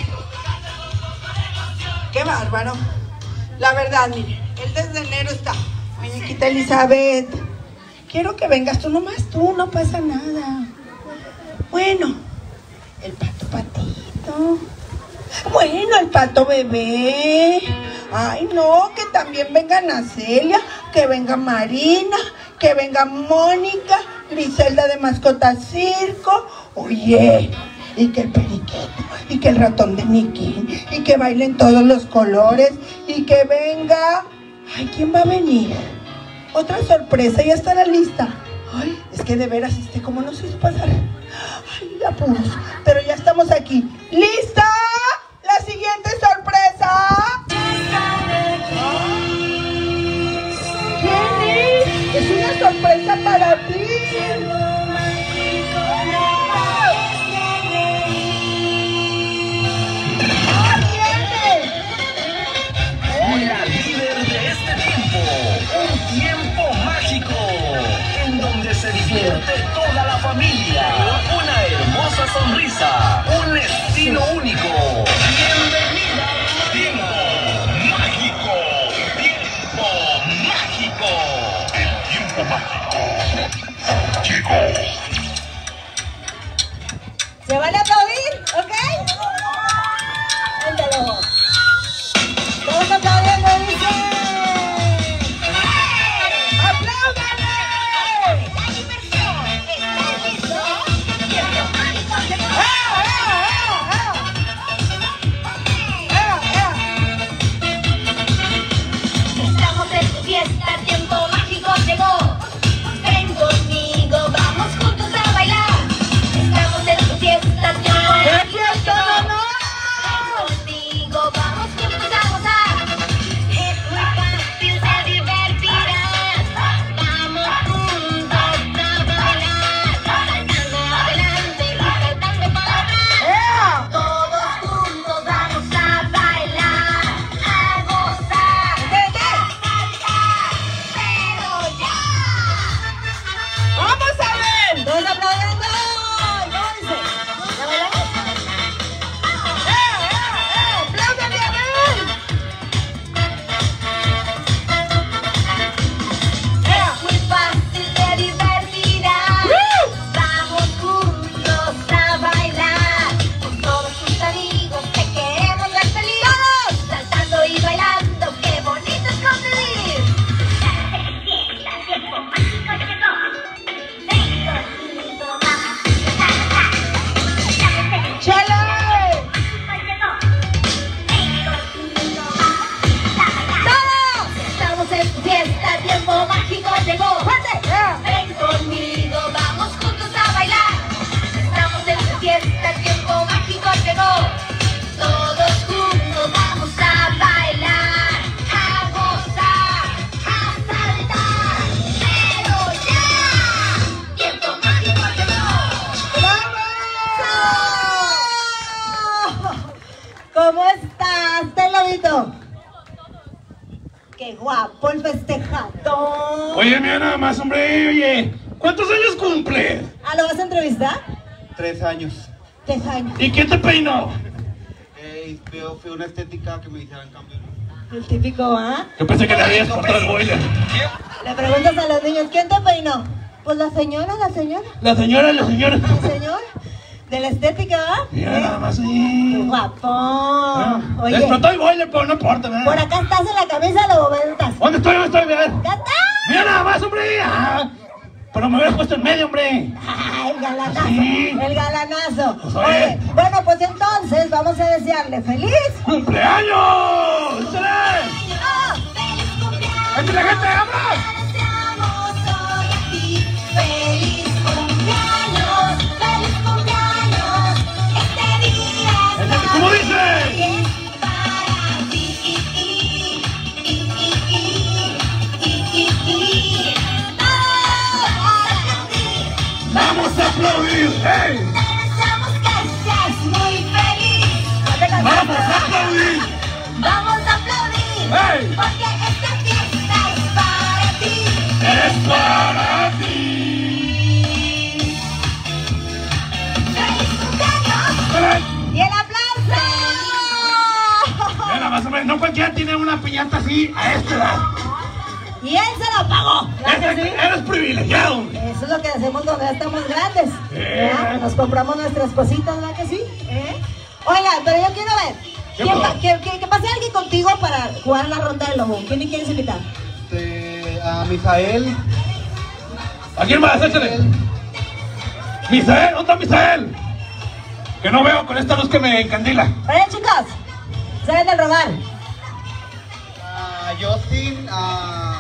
Qué bárbaro. La verdad, mire, él desde enero está. Muñequita Elizabeth, quiero que vengas tú nomás, tú, no pasa nada. Bueno, el pato patito. Bueno, el pato bebé. Ay, no, que también venga Nacelia, que venga Marina, que venga Mónica, Griselda de Mascota Circo. Oye, y que el periquito, y que el ratón de Nicky, y que bailen todos los colores, y que venga... Ay, ¿quién va a venir? Otra sorpresa, ya estará lista. Ay, es que de veras, este, ¿cómo nos hizo pasar? Ay, apuros, pero ya estamos aquí. ¿Lista? La siguiente sorpresa. sorpresa para ti. La líder de este tiempo, un tiempo mágico, en donde se divierte toda la familia, una hermosa sonrisa, un estilo único. Bienvenida a Tiempo Mágico, Tiempo Mágico, el Tiempo Mágico. Chicos. ¿Se van a aplaudir? ¿Ok? Ándalo. Todos aplaudiendo, dice. ¡Apláudale! La diversión está listo. Tiempo mágico se va. Estamos en tu fiesta, tiempo mágico llegó. Ven conmigo, vamos juntos a bailar. Estamos en tu fiesta, tiempo mágico llegó. Ven conmigo, vamos juntos a gozar. Es muy fácil, se divertirás. Vamos juntos a bailar. Saltando adelante y saltando para atrás. Todos juntos vamos a bailar, a gozar, a saltar, pero ya. ¡Vamos a ver! ¡Todos aplaudiendo! ¿Cómo dice? ¿Ya bailamos? ¡Eh, eh, eh! ¡Apláudale, a ver! Es muy fácil, te divertirás. Vamos juntos a bailar con todos tus amigos, te queremos ver feliz. ¡Todos! Saltando y bailando, qué bonito es convivir. Fiesta, tiempo mágico llegó. Ven conmigo, vamos a gozar. ¡Chale! ¡Todos! Estamos en tu fiesta, tiempo mágico llegó. Ven conmigo, vamos juntos a bailar. Estamos en tu fiesta, tiempo mágico llegó. Todos juntos vamos a bailar, a gozar, a saltar, pero ya. Tiempo mágico llegó. ¡Vamos! ¿Cómo estás, Telobito? ¡Qué guapo el festejado! Oye, mira nada más, hombre, oye. ¿Cuántos años cumple? ¿Ah, lo vas a entrevistar? Tres años. Tres años. ¿Y quién te peinó? Eh, fue, fue una estética que me hicieran cambio. El típico, ¿ah? Yo pensé que le habías cortado el boiler. Le preguntas a los niños, ¿quién te peinó? Pues la señora, la señora. La señora, la señora. La señora. De la estética, ¿ah? Mira nada más, sí. ¡Qué guapo! Oye, Explotó el boiler, pero no importa, ¿verdad? por acá estás en la camisa de bobetas. ¿Dónde estoy? ¿Dónde estoy? Mira. ¡Ya está! Mira nada más, hombre. Ah, pero me hubieras puesto en medio, hombre. ¡Ah, el galanazo! Sí. El galanazo. Pues, oye. Oye, bueno, pues entonces vamos a desearle feliz ¡cumpleaños! ¡Échale! ¡Oh, feliz cumpleaños! ¡Échale, gente! ¡Vámonos! Deseamos hoy a ti. ¡Feliz cumpleaños! ¡Feliz cumpleaños! Este día es ¿Cómo dice? bien para ti. ¡Vamos a aplaudir! ¡Hey! Deseamos que seas muy feliz. ¡Vamos a aplaudir! Vamos a aplaudir. ¡Hey! Porque esta fiesta es para ti. ¡Es para ti! ¡Feliz cumpleaños! ¡Órale! ¡Y el aplauso! Mira nada más, hombre, no cualquiera tiene una piñata así a esta edad. Y él se la pagó. ¿Verdad que sí? Eres privilegiado, hombre. Eso es lo que hacemos cuando ya estamos grandes. Eh. ¿Verdad? Nos compramos nuestras cositas, ¿verdad que sí? ¿Eh? Oigan, pero yo quiero ver. ¿Qué ¿quién pasó? pa- que, que- que pase alguien contigo para jugar la ronda del lobo. ¿Quién me quieres invitar? Este, a Misael. ¿A quién más? Échale. Misael, ¿dónde está Misael? Que no veo con esta luz que me encandila. Oye, chicos, salen del rogar. A Justin. A.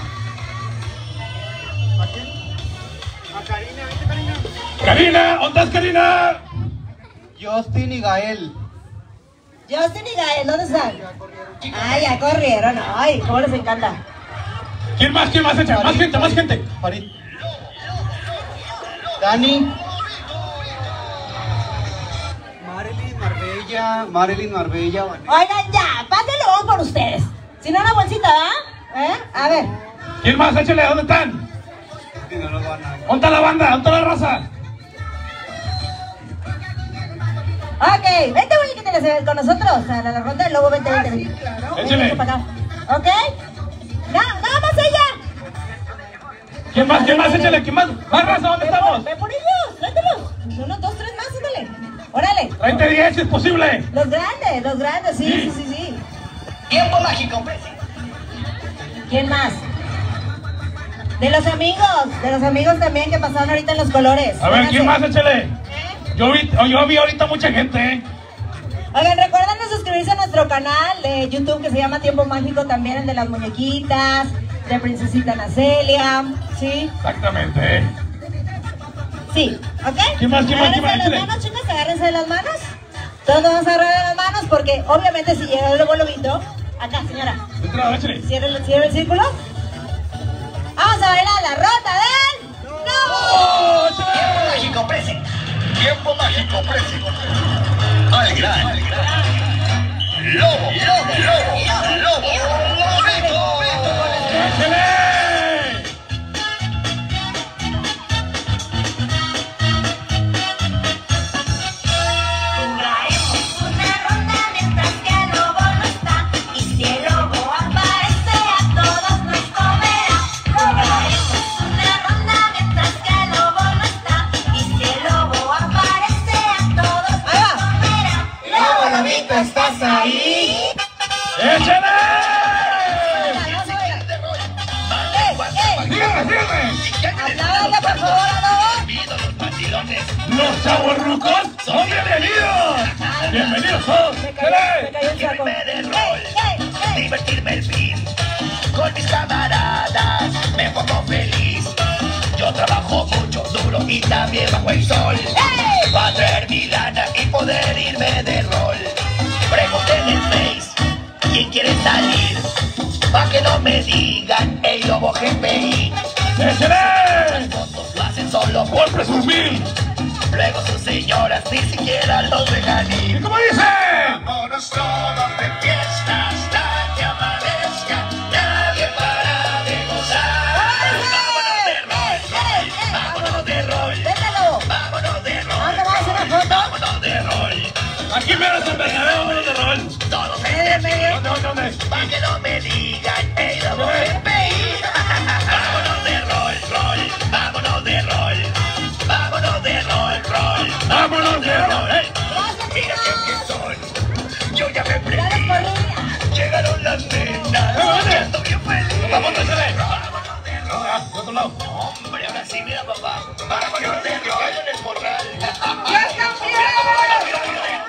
¿A quién? A Karina. ¿Viste, Karina? Karina, ¿dónde estás, Karina? Justin y Gael. Justin y Gael, ¿dónde están? Ay, ya corrieron. Ay, cómo les encanta. ¿Quién más? ¿Quién más? Echa, más gente, más gente. Farid. Dani. Marilyn Marbella, Marilyn Marbella. Oigan ya, pásenle vamos por ustedes. Si no, una bolsita, ¿va? ¿Eh? A ver. ¿Quién más? Échale, ¿dónde están? No nos van a... ¿Dónde está la banda? ¿Dónde está la raza? Ok, vente, güey, que te le con nosotros a la, la ronda del lobo, vente, vente, vente. Sí, claro. Échale. Ok. No, nada más ella. ¿Quién más? ¿Quién más? Échale, ¿quién más? ¿Más raza? ¿Dónde estamos? Ve por ellos, tráetelos. Uno, dos, tres más, ándale. Órale. Tráete diez si es posible. Los grandes, los grandes, sí, sí, sí, sí. Tiempo mágico. ¿Quién más? De los amigos, de los amigos también que pasaron ahorita en los colores. A ver, Vénganse. ¿quién más? Échale. Yo vi, yo vi ahorita mucha gente, ¿eh? Oigan, recuerden suscribirse a nuestro canal de YouTube que se llama Tiempo Mágico, también el de las muñequitas, de Princesita Ana Celia, ¿sí? Exactamente, ¿eh? Sí, ¿ok? ¿Quién más? ¿Quién más? ¿Quién más? Agárrense de las manos, chicas, agárrense de las manos. Todos nos vamos a agarrar de las manos porque obviamente si llega el globito, acá, señora. Entra, échale. Cierra el, cierra el círculo. Vamos a bailar la rota del... ¡No! Tiempo mágico presenta. Tiempo mágico presenta. Al gran, al gran. Lobo, lobo, lobo, lobo, lobo. ¡Échale! ¿Estás ahí? ¡Échale! Sígueme, sígueme. Apláudale, por favor, a ¡Los chavorrucos son bienvenidos! ¡Bienvenidos son! Me cayó el saco. de rol, divertirme el fin. Con mis camaradas me pongo feliz. Yo trabajo mucho, duro y también bajo el sol. Para traer mi lana y poder irme de rol. Pregunten en el Face quién quiere salir, pa' que no me digan el lobo G P I. ¡Échale! Las fotos lo hacen solo por presumir. Luego sus señoras ni siquiera los dejan ir. ¿Y cómo dice? Vámonos todos de fiesta hasta que amanezca. Nadie para de gozar. Vámonos de rol, vámonos de rol. Véndelo. Vámonos de rol. ¿Dónde vas a hacer una foto? Vámonos de rol. Aquí me vas a empezar, vámonos de rol. Todos en el ¿Dónde, dónde, dónde? pa' que no me digan el lobo G P I. Vámonos de rol, rol. Vámonos de rol. Vámonos de rol, rol. ¡Vámonos de rol! ¡Ey! Mira que bien soy. Yo ya me prendí. Llegaron las nenas. ¿Dónde? Ya estoy bien feliz. ¡Vamos, échale! Vámonos de rol. Ah, de otro lado. Hombre, ahora sí, mira, papá. Vámonos de rol en el morral. ¡Ya están bien!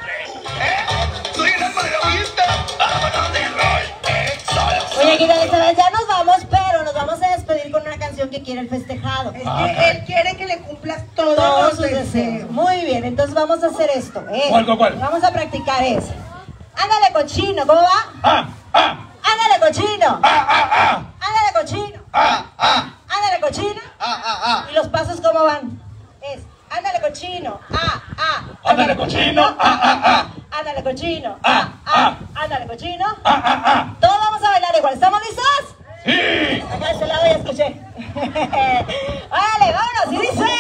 Soy el alma de la fiesta. Vámonos de rol. Eh, solo. Oye, Guida, esta vez ya nos vamos, pero nos vamos a despedir con una canción que quiere el festejado. Es Ah, que él quiere que le cumplas todos, Todos los sus deseos. deseos. Muy bien, entonces vamos a hacer esto. ¿eh? ¿Cuál, cuál, cuál? Vamos a practicar eso. Ándale, cochino, ¿cómo va? ¡Ah, ah! Ándale, cochino. ¡Ah, ah, ah! Ándale, cochino. ¡Ah, ah! Ándale, cochino. Ah, ah, ah. ¿Y los pasos cómo van? Es, ándale, cochino. Ah, ah. ¡Ándale, cochino! ¡Ah, ah, ah! Ándale, cochino. Ah, ah. Ándale, cochino. ¡Ah, ah, ah! Todos vamos a bailar igual. ¿Estamos listos? ¡Sí! Acá de este lado ya escuché. ¡Órale, vámonos! ¡Y dice!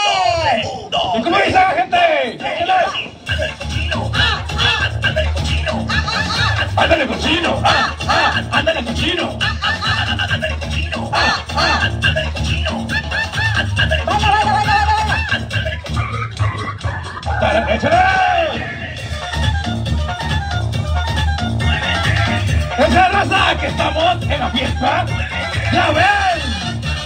¿Y cómo dice la gente? ¡Échale! ¡Ándale, cochino! ¡Ah, ah! ¡Ándale, cochino! ¡Ah, ah! ¡Baila, baila, baila, baila! ¡Dale, échale! ¡Esa raza que estamos en la fiesta! ¡Ya ven!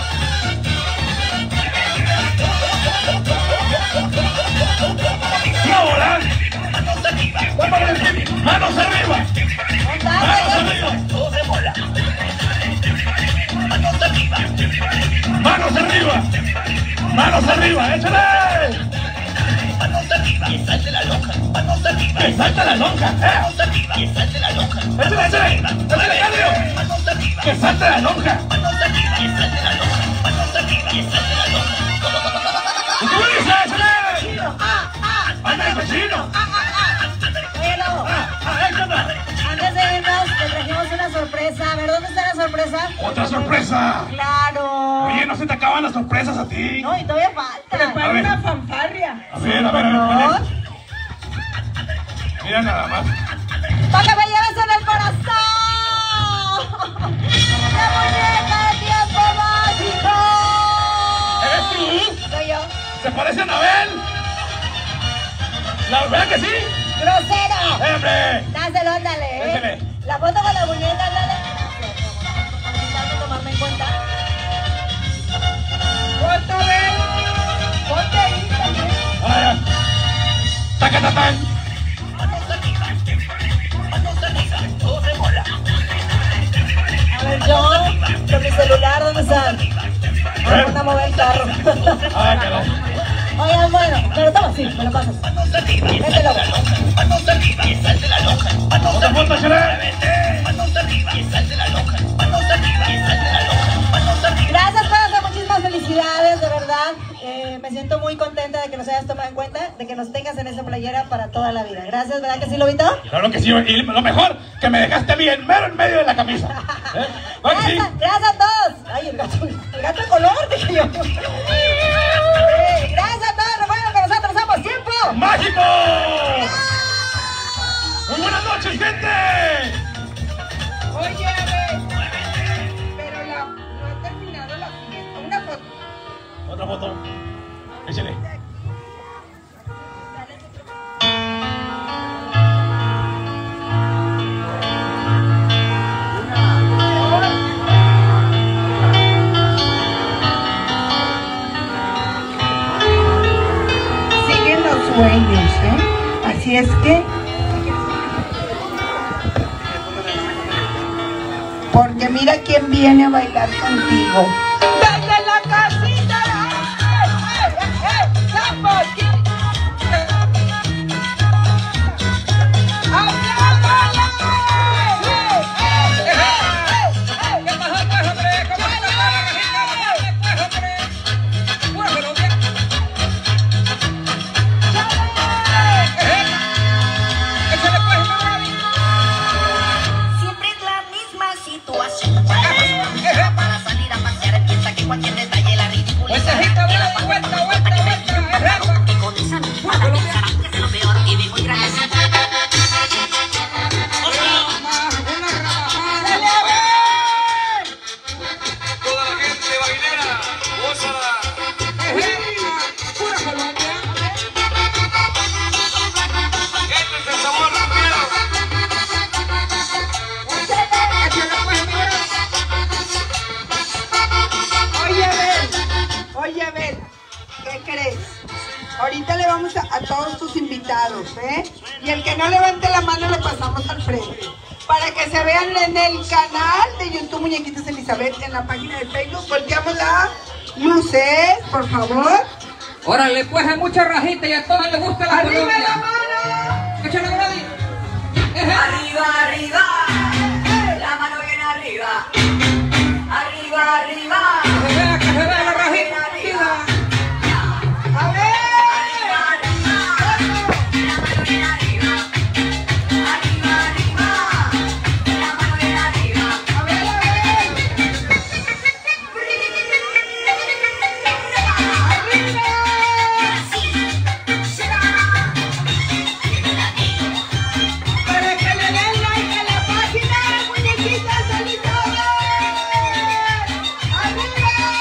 ¡No volar! ¡Manos arriba! ¡Manos arriba! ¡Manos arriba! ¡Manos arriba! ¡Échale! Que salte la lonja. ¡Que salte la lonja! ¡Eh! Que salte la lonja. ¡Échale, échale! ¡Échale, Carlos! ¡Que salte la lonja! Que salte la lonja. ¡Y tú sorpresa. Claro. Oye, no se te acaban las sorpresas a ti. No, y todavía falta. Prepara una fanfarria. A ver, a ver, a ver. Mira, mira nada más. ¡Para que me lleves en el corazón! ¡La muñeca de tiempo mágico! ¿Eres tú? Soy yo. ¿Se parece a Anabel? ¿La verdad que sí? ¡Grosero! ¡Hombre! Dáselo, ándale, ¿eh? Déjele. La foto con la muñeca, ándale. Por tomarme en cuenta. Foto, ven. Ponte ahí también. ¡Ah, ya! ¡Tacatatán! A ver, yo, con mi celular, ¿dónde están? Vamos a mover el carro. ¡Ah, qué no! Oigan, bueno, me lo tomas, sí, me lo pasas. Vete loco. ¡Otra foto, Chere! Gracias, Paz, muchísimas felicidades, de verdad. Eh, me siento muy contenta de que nos hayas tomado en cuenta, de que nos tengas en esa playera para toda la vida. Gracias, ¿verdad que sí, Lobito? Claro que sí, y lo mejor, que me dejaste bien mero en medio de la camisa. ¿Eh? ¿Va que sí? Gracias, gracias a todos. Ay, el gato, el gato de color, dije yo. Eh, gracias a todos, recuerden que nosotros somos Tiempo ¡Mágico! ¡Muy buenas noches, gente! Oye, a ver. Pero la, no he terminado la fiesta. Una foto. Otra foto. Échale. Siguen los sueños, ¿eh? Así es que... Porque mira quién viene a bailar contigo. ¡Desde la casita! ¡Eh, eh, eh! ¡Sapos! Siempre es la misma situación. Para salir a pasear piensa que cualquier detalle la ridícula. Que con esa misma pensarán que es lo peor y bien muy grande. Toda la gente bailera, gózala. Pura Colombia. Este es el sabor rumbiero. Oye, Abel, oye, Abel, ¿qué crees? Ahorita le vamos a, a todos tus invitados, ¿eh? Y el que no levante la mano le pasamos al frente. Para que se vean en el canal de YouTube Muñequitas Elizabeth, en la página de Facebook. Volteamos las luces, por favor. Órale, pues hay mucha rajita y a todos les gusta la ¡Arriba Colombia. la mano! Échale, Brody. Arriba, arriba, la mano bien arriba. Arriba, arriba. Que se vea, que se vea la rajita. ¡A ver! Arriba, arriba, la mano bien arriba. Arriba, arriba, la mano bien arriba. ¡A ver, a ver! Para que le den like a la página de Muñequitas Elizabeth. ¡Arriba!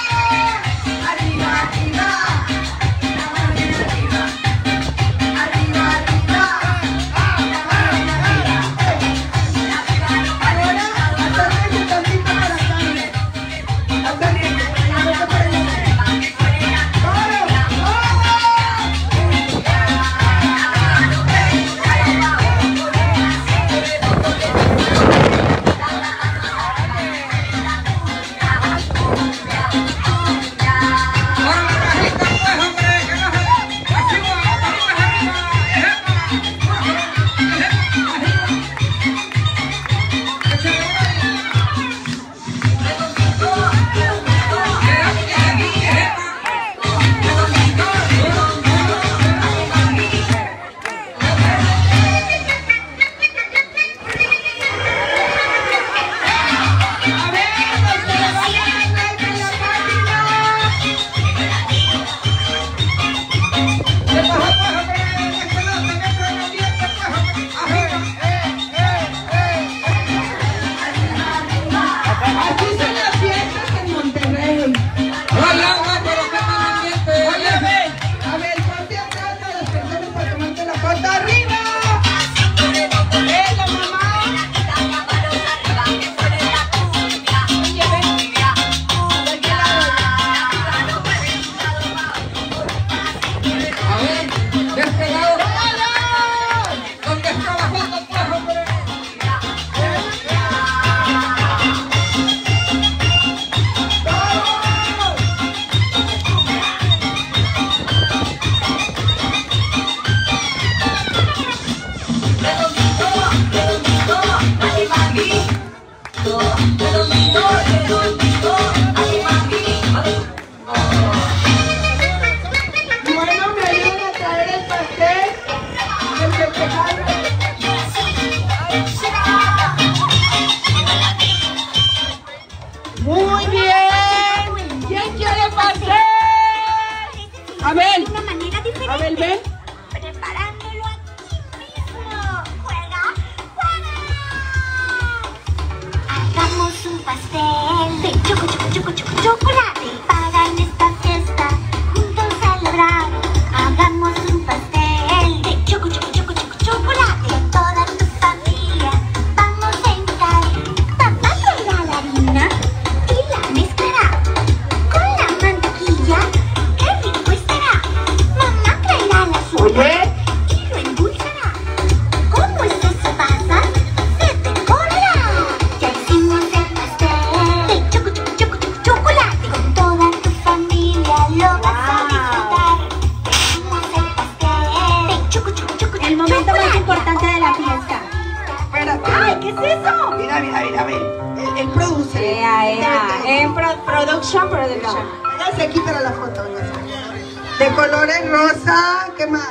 chocolate. Para en esta fiesta juntos celebrar, hagamos un pastel de choco, choco, choco, choco, chocolate. Con toda tu familia vamos a invitar. Papá traerá la harina y la mezclará con la mantequilla. ¡Qué rico estará! Mamá traerá la azúcar y lo endulzará. ¿Cómo esto se pasa? Se decorará. Ya hicimos el pastel de choco, choco, choco, choco, chocolate. Con toda tu familia lo vas a disfrutar. Hicimos el pastel de choco, choco, choco, El momento más importante de la fiesta. Espérate. ¡Ay, qué es eso! Mira, mira, mira, ve. Él, él produce. Ea, ea. En pro- production, production. Véngase aquí para la foto. véngase. De colores rosa, ¿qué más?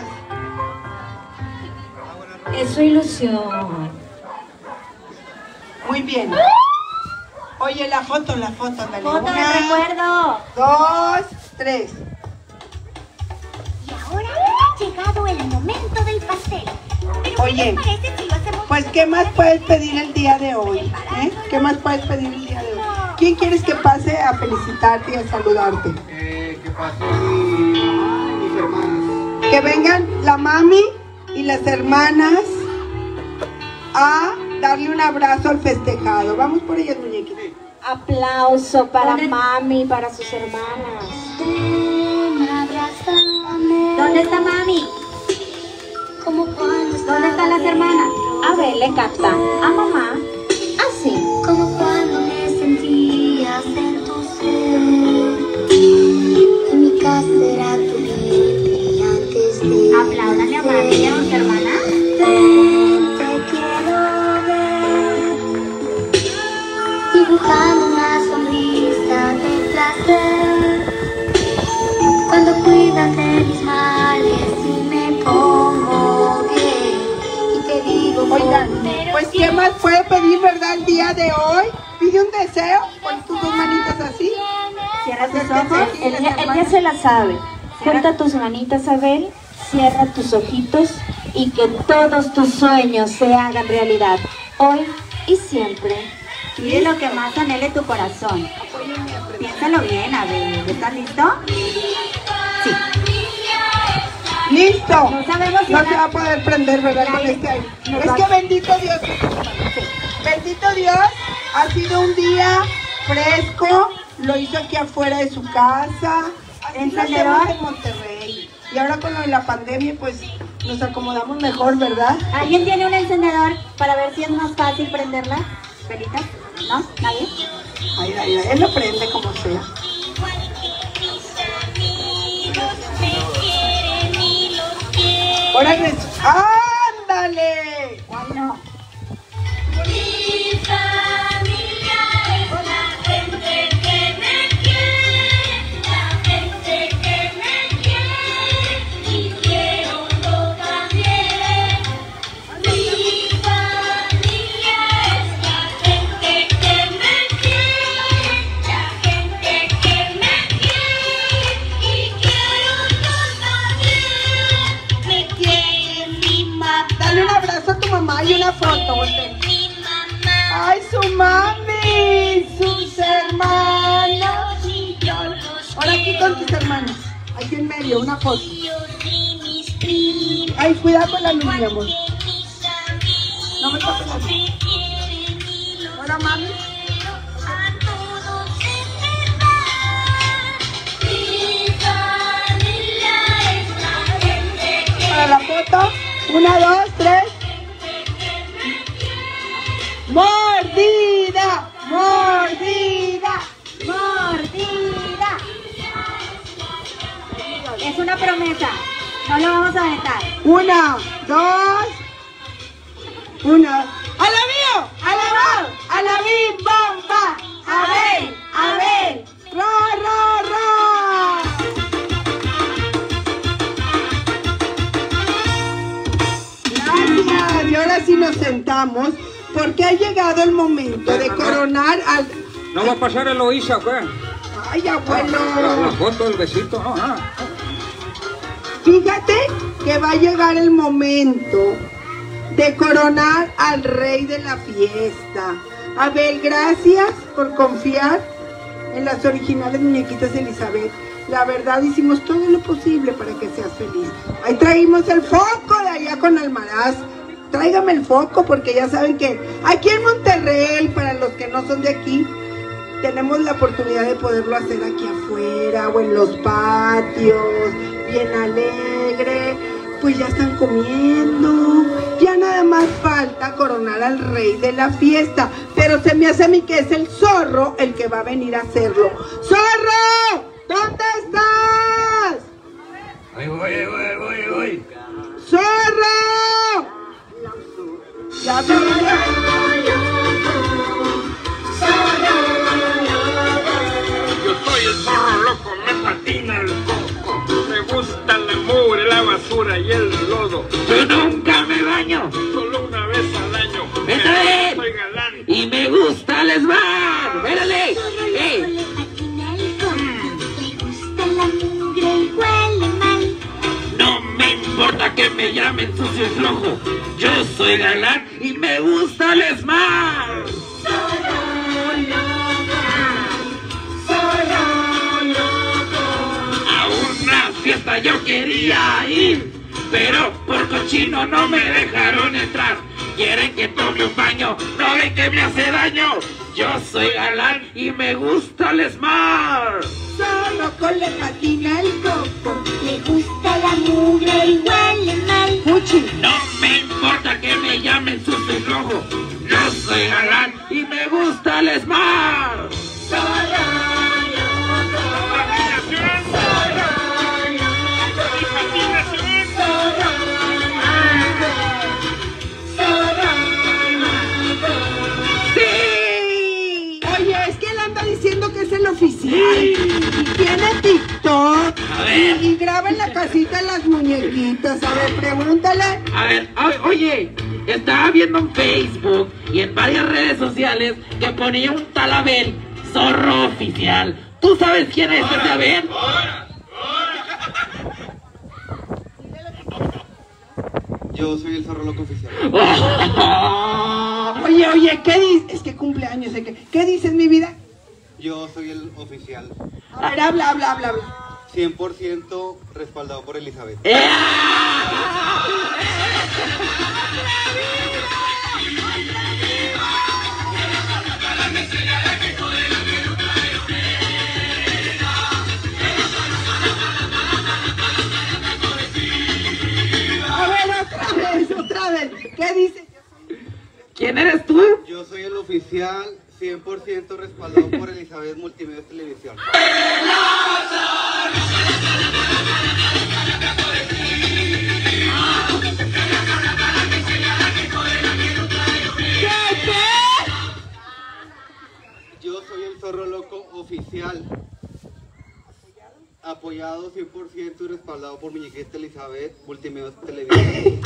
Es su ilusión. Muy bien. Oye, la foto, la foto, dale. Foto de Una, recuerdo. dos, tres. Y ahora ha llegado el momento del pastel. Pero Oye, ¿qué les parece si lo hacemos? Pues, ¿qué más puedes pedir el día de hoy? ¿Eh? ¿Qué más puedes pedir el día de hoy? ¿Quién quieres que pase a felicitarte y a saludarte? Eh, que pase mi- mis hermanas. Que vengan la mami y las hermanas a darle un abrazo al festejado. Vamos por ellas, muñequita. Aplauso para mami, para sus hermanas. Ven, abrázame. ¿Dónde está mami? Como cuando ¿Dónde están las hermanas? A ver, le capta. A mamá. Así. Como cuando me sentías en tu ser. En mi casa era tu vientre antes de. Apláudale a mami y a sus hermanas. Ven, te quiero ver. Dibujando una sonrisa de placer. Cuando cuidas de mis males y me pongo bien. Y te digo, Oigan, pero pues ¿qué más puede pedir, verdad, el día de hoy? Pide un deseo, pon tus dos manitas así. Cierra tus ojos. Él ya, él ya se la sabe. Junta tus manitas, Abel. Cierra tus ojitos y que todos tus sueños se hagan realidad. Hoy y siempre. Pide lo que más anhele tu corazón. Piénsalo bien, Abel. ¿Estás listo? Sí. ¡Listo! No sabemos si No una- se va a poder prender, ¿verdad? Con este aire. Nos Es va- que bendito Dios. Bendito Dios, ha sido un día fresco. Lo hizo aquí afuera de su casa. Así lo ¿Encendedor? hacemos en Monterrey. Y ahora con lo de la pandemia, pues nos acomodamos mejor, ¿verdad? ¿Alguien tiene un encendedor para ver si es más fácil prenderla? ¿Velitas? ¿No? ¿Nadie? Ay, ay, ay, él lo prende como sea. Ahora res... ¡Ándale! Ay, no. Mi familia es la gente que me quiere, la gente que me quiere y quiero yo también. Mi familia es la gente que me quiere, la gente que me quiere y quiero yo también. Me quiere mi mamá. Dale un abrazo a tu mamá y una foto, voltea. ¡Ay, su mami! ¡Sus hermanos! Ahora aquí con tus hermanos. Aquí en medio, una foto. Ay, cuidado con la luz, mi amor. No me toques la luz. Ahora, mami. Para la foto. Una, dos, tres. ¡Mordida! ¡Mordida! ¡Mordida! Es una promesa. No lo vamos a aventar. Una, dos. Una. ¡A la mío! ¡A la va! ¡A la bim bomba! ¡A ver! ¡A ver! ¡Ra, ra, ra! Gracias. Y ahora sí nos sentamos porque ha llegado el momento de coronar al... ¿No va a pasar Eloísa, qué? ¡Ay, abuelo! La, la foto, el besito, no, nada. Fíjate que va a llegar el momento de coronar al rey de la fiesta. Abel, gracias por confiar en las originales muñequitas Elizabeth. La verdad hicimos todo lo posible para que seas feliz. Ahí traímos el foco de allá con Almaraz. Tráigame el foco porque ya saben que aquí en Monterrey, para los que no son de aquí, tenemos la oportunidad de poderlo hacer aquí afuera o en los patios, bien alegre. Pues ya están comiendo, ya nada más falta coronar al rey de la fiesta, pero se me hace a mí que es el zorro el que va a venir a hacerlo. ¡Zorro! ¿Dónde estás? Ahí voy, ahí voy, ahí voy, ahí voy. ¡Zorro! Ya viene. Yo soy el zorro loco, me patina el coco. Me gusta la mugre, la basura y el lodo. Yo nunca me baño, solo una vez al año. ¡Vete a ver! Soy galán Y me gusta el esbar. ¡Vérale! ¡Eh! No me importa que me llamen sucio y flojo. Yo soy galán y me gusta el esmar. A una fiesta yo quería ir, pero por cochino no me dejaron entrar. Quieren que tome un baño, no ven que me hace daño. Yo soy galán y me gusta el esmar. Solo con le patina el coco. Le gusta la mugre y huele mal. Fuchi. No me importa que me llamen sucio y flojo. Yo soy galán y me gusta el esmar. ¡Sí! Oye, es que él anda diciendo que es el oficial. Y tiene TikTok. Y, y graba en la casita las muñequitas. A ver, pregúntale. A ver, o- oye, estaba viendo en Facebook y en varias redes sociales que ponía un tal Abel, zorro oficial. ¿Tú sabes quién es ese Abel? Yo soy el zorro loco oficial. Oye, oye, ¿qué dices? Es que cumpleaños. ¿eh? ¿Qué, ¿Qué dices, mi vida? Yo soy el oficial. A ver, habla, habla, habla, habla. cien por ciento respaldado por Elizabeth. A ver, otra vez, otra vez. ¿Qué dices? ¿Quién eres tú? Yo soy el oficial cien por ciento respaldado por Elizabeth Multimedia Televisión. Yo soy el zorro loco oficial, apoyado cien por ciento y respaldado por Muñequita Elizabeth Multimedia Televisión.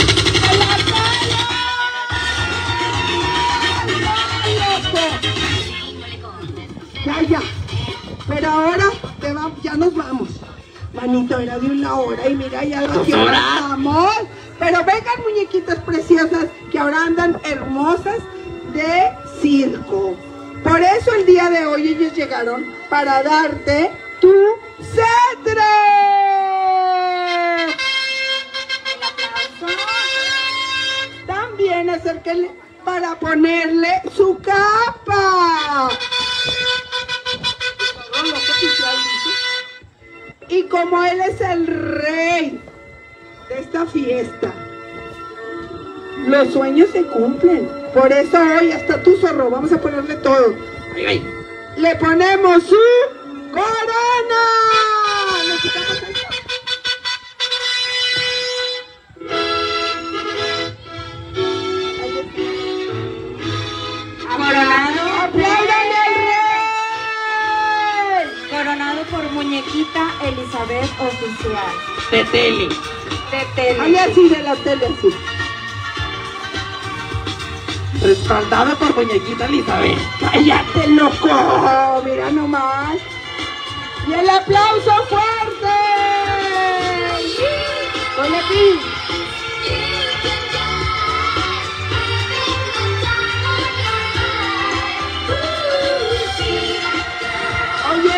Ya, ya. Pero ahora te va- ya nos vamos. Manito, era de una hora y mira, ya lo que estamos. Pero vengan, muñequitas preciosas, que ahora andan hermosas de circo. Por eso el día de hoy ellos llegaron para darte tu cetro. También acérquenle para ponerle su capa. Y como él es el rey de esta fiesta, los sueños se cumplen. Por eso hoy hasta tu zorro, vamos a ponerle todo. Ay, ay. Le ponemos su corona. ¿Le quitamos esto? Coronado, ¡Apláudanle al rey! coronado por Muñequita Elizabeth Oficial. De tele. De tele. Ay, así de la tele, así. Respaldado por Muñequita Elizabeth. ¡Cállate, loco! Mira nomás. ¡Y el aplauso fuerte! ¡Oye, aquí! Oye,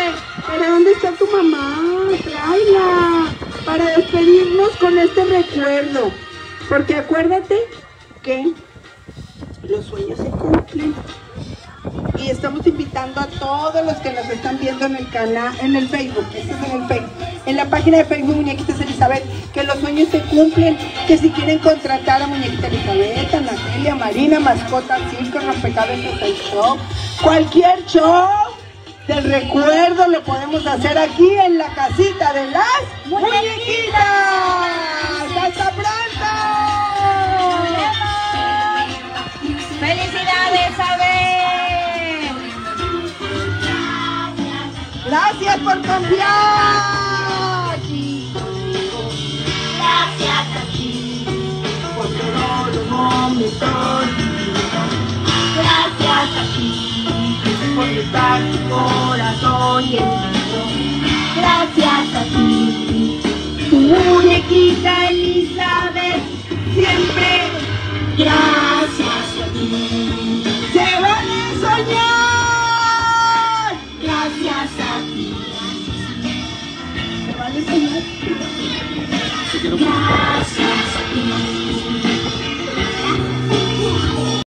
mamá, tráela, para despedirnos con este recuerdo. Porque acuérdate que los sueños se cumplen. Y estamos invitando a todos los que nos están viendo en el canal, en el Facebook, esto es en el Facebook, en la página de Facebook Muñequitas Elizabeth, que los sueños se cumplen, que si quieren contratar a Muñequita Elizabeth, a Natalia, Marina, Mascota, Circo, Rompecabezas, el show, cualquier show del recuerdo lo podemos hacer aquí en la casita de las muñequitas. ¡Hasta pronto! ¡Felicidades, Abel! Gracias por confiar. Gracias a ti por todos los momentos. Gracias a ti por estar tu corazón y el mío. Gracias a ti, tu muñequita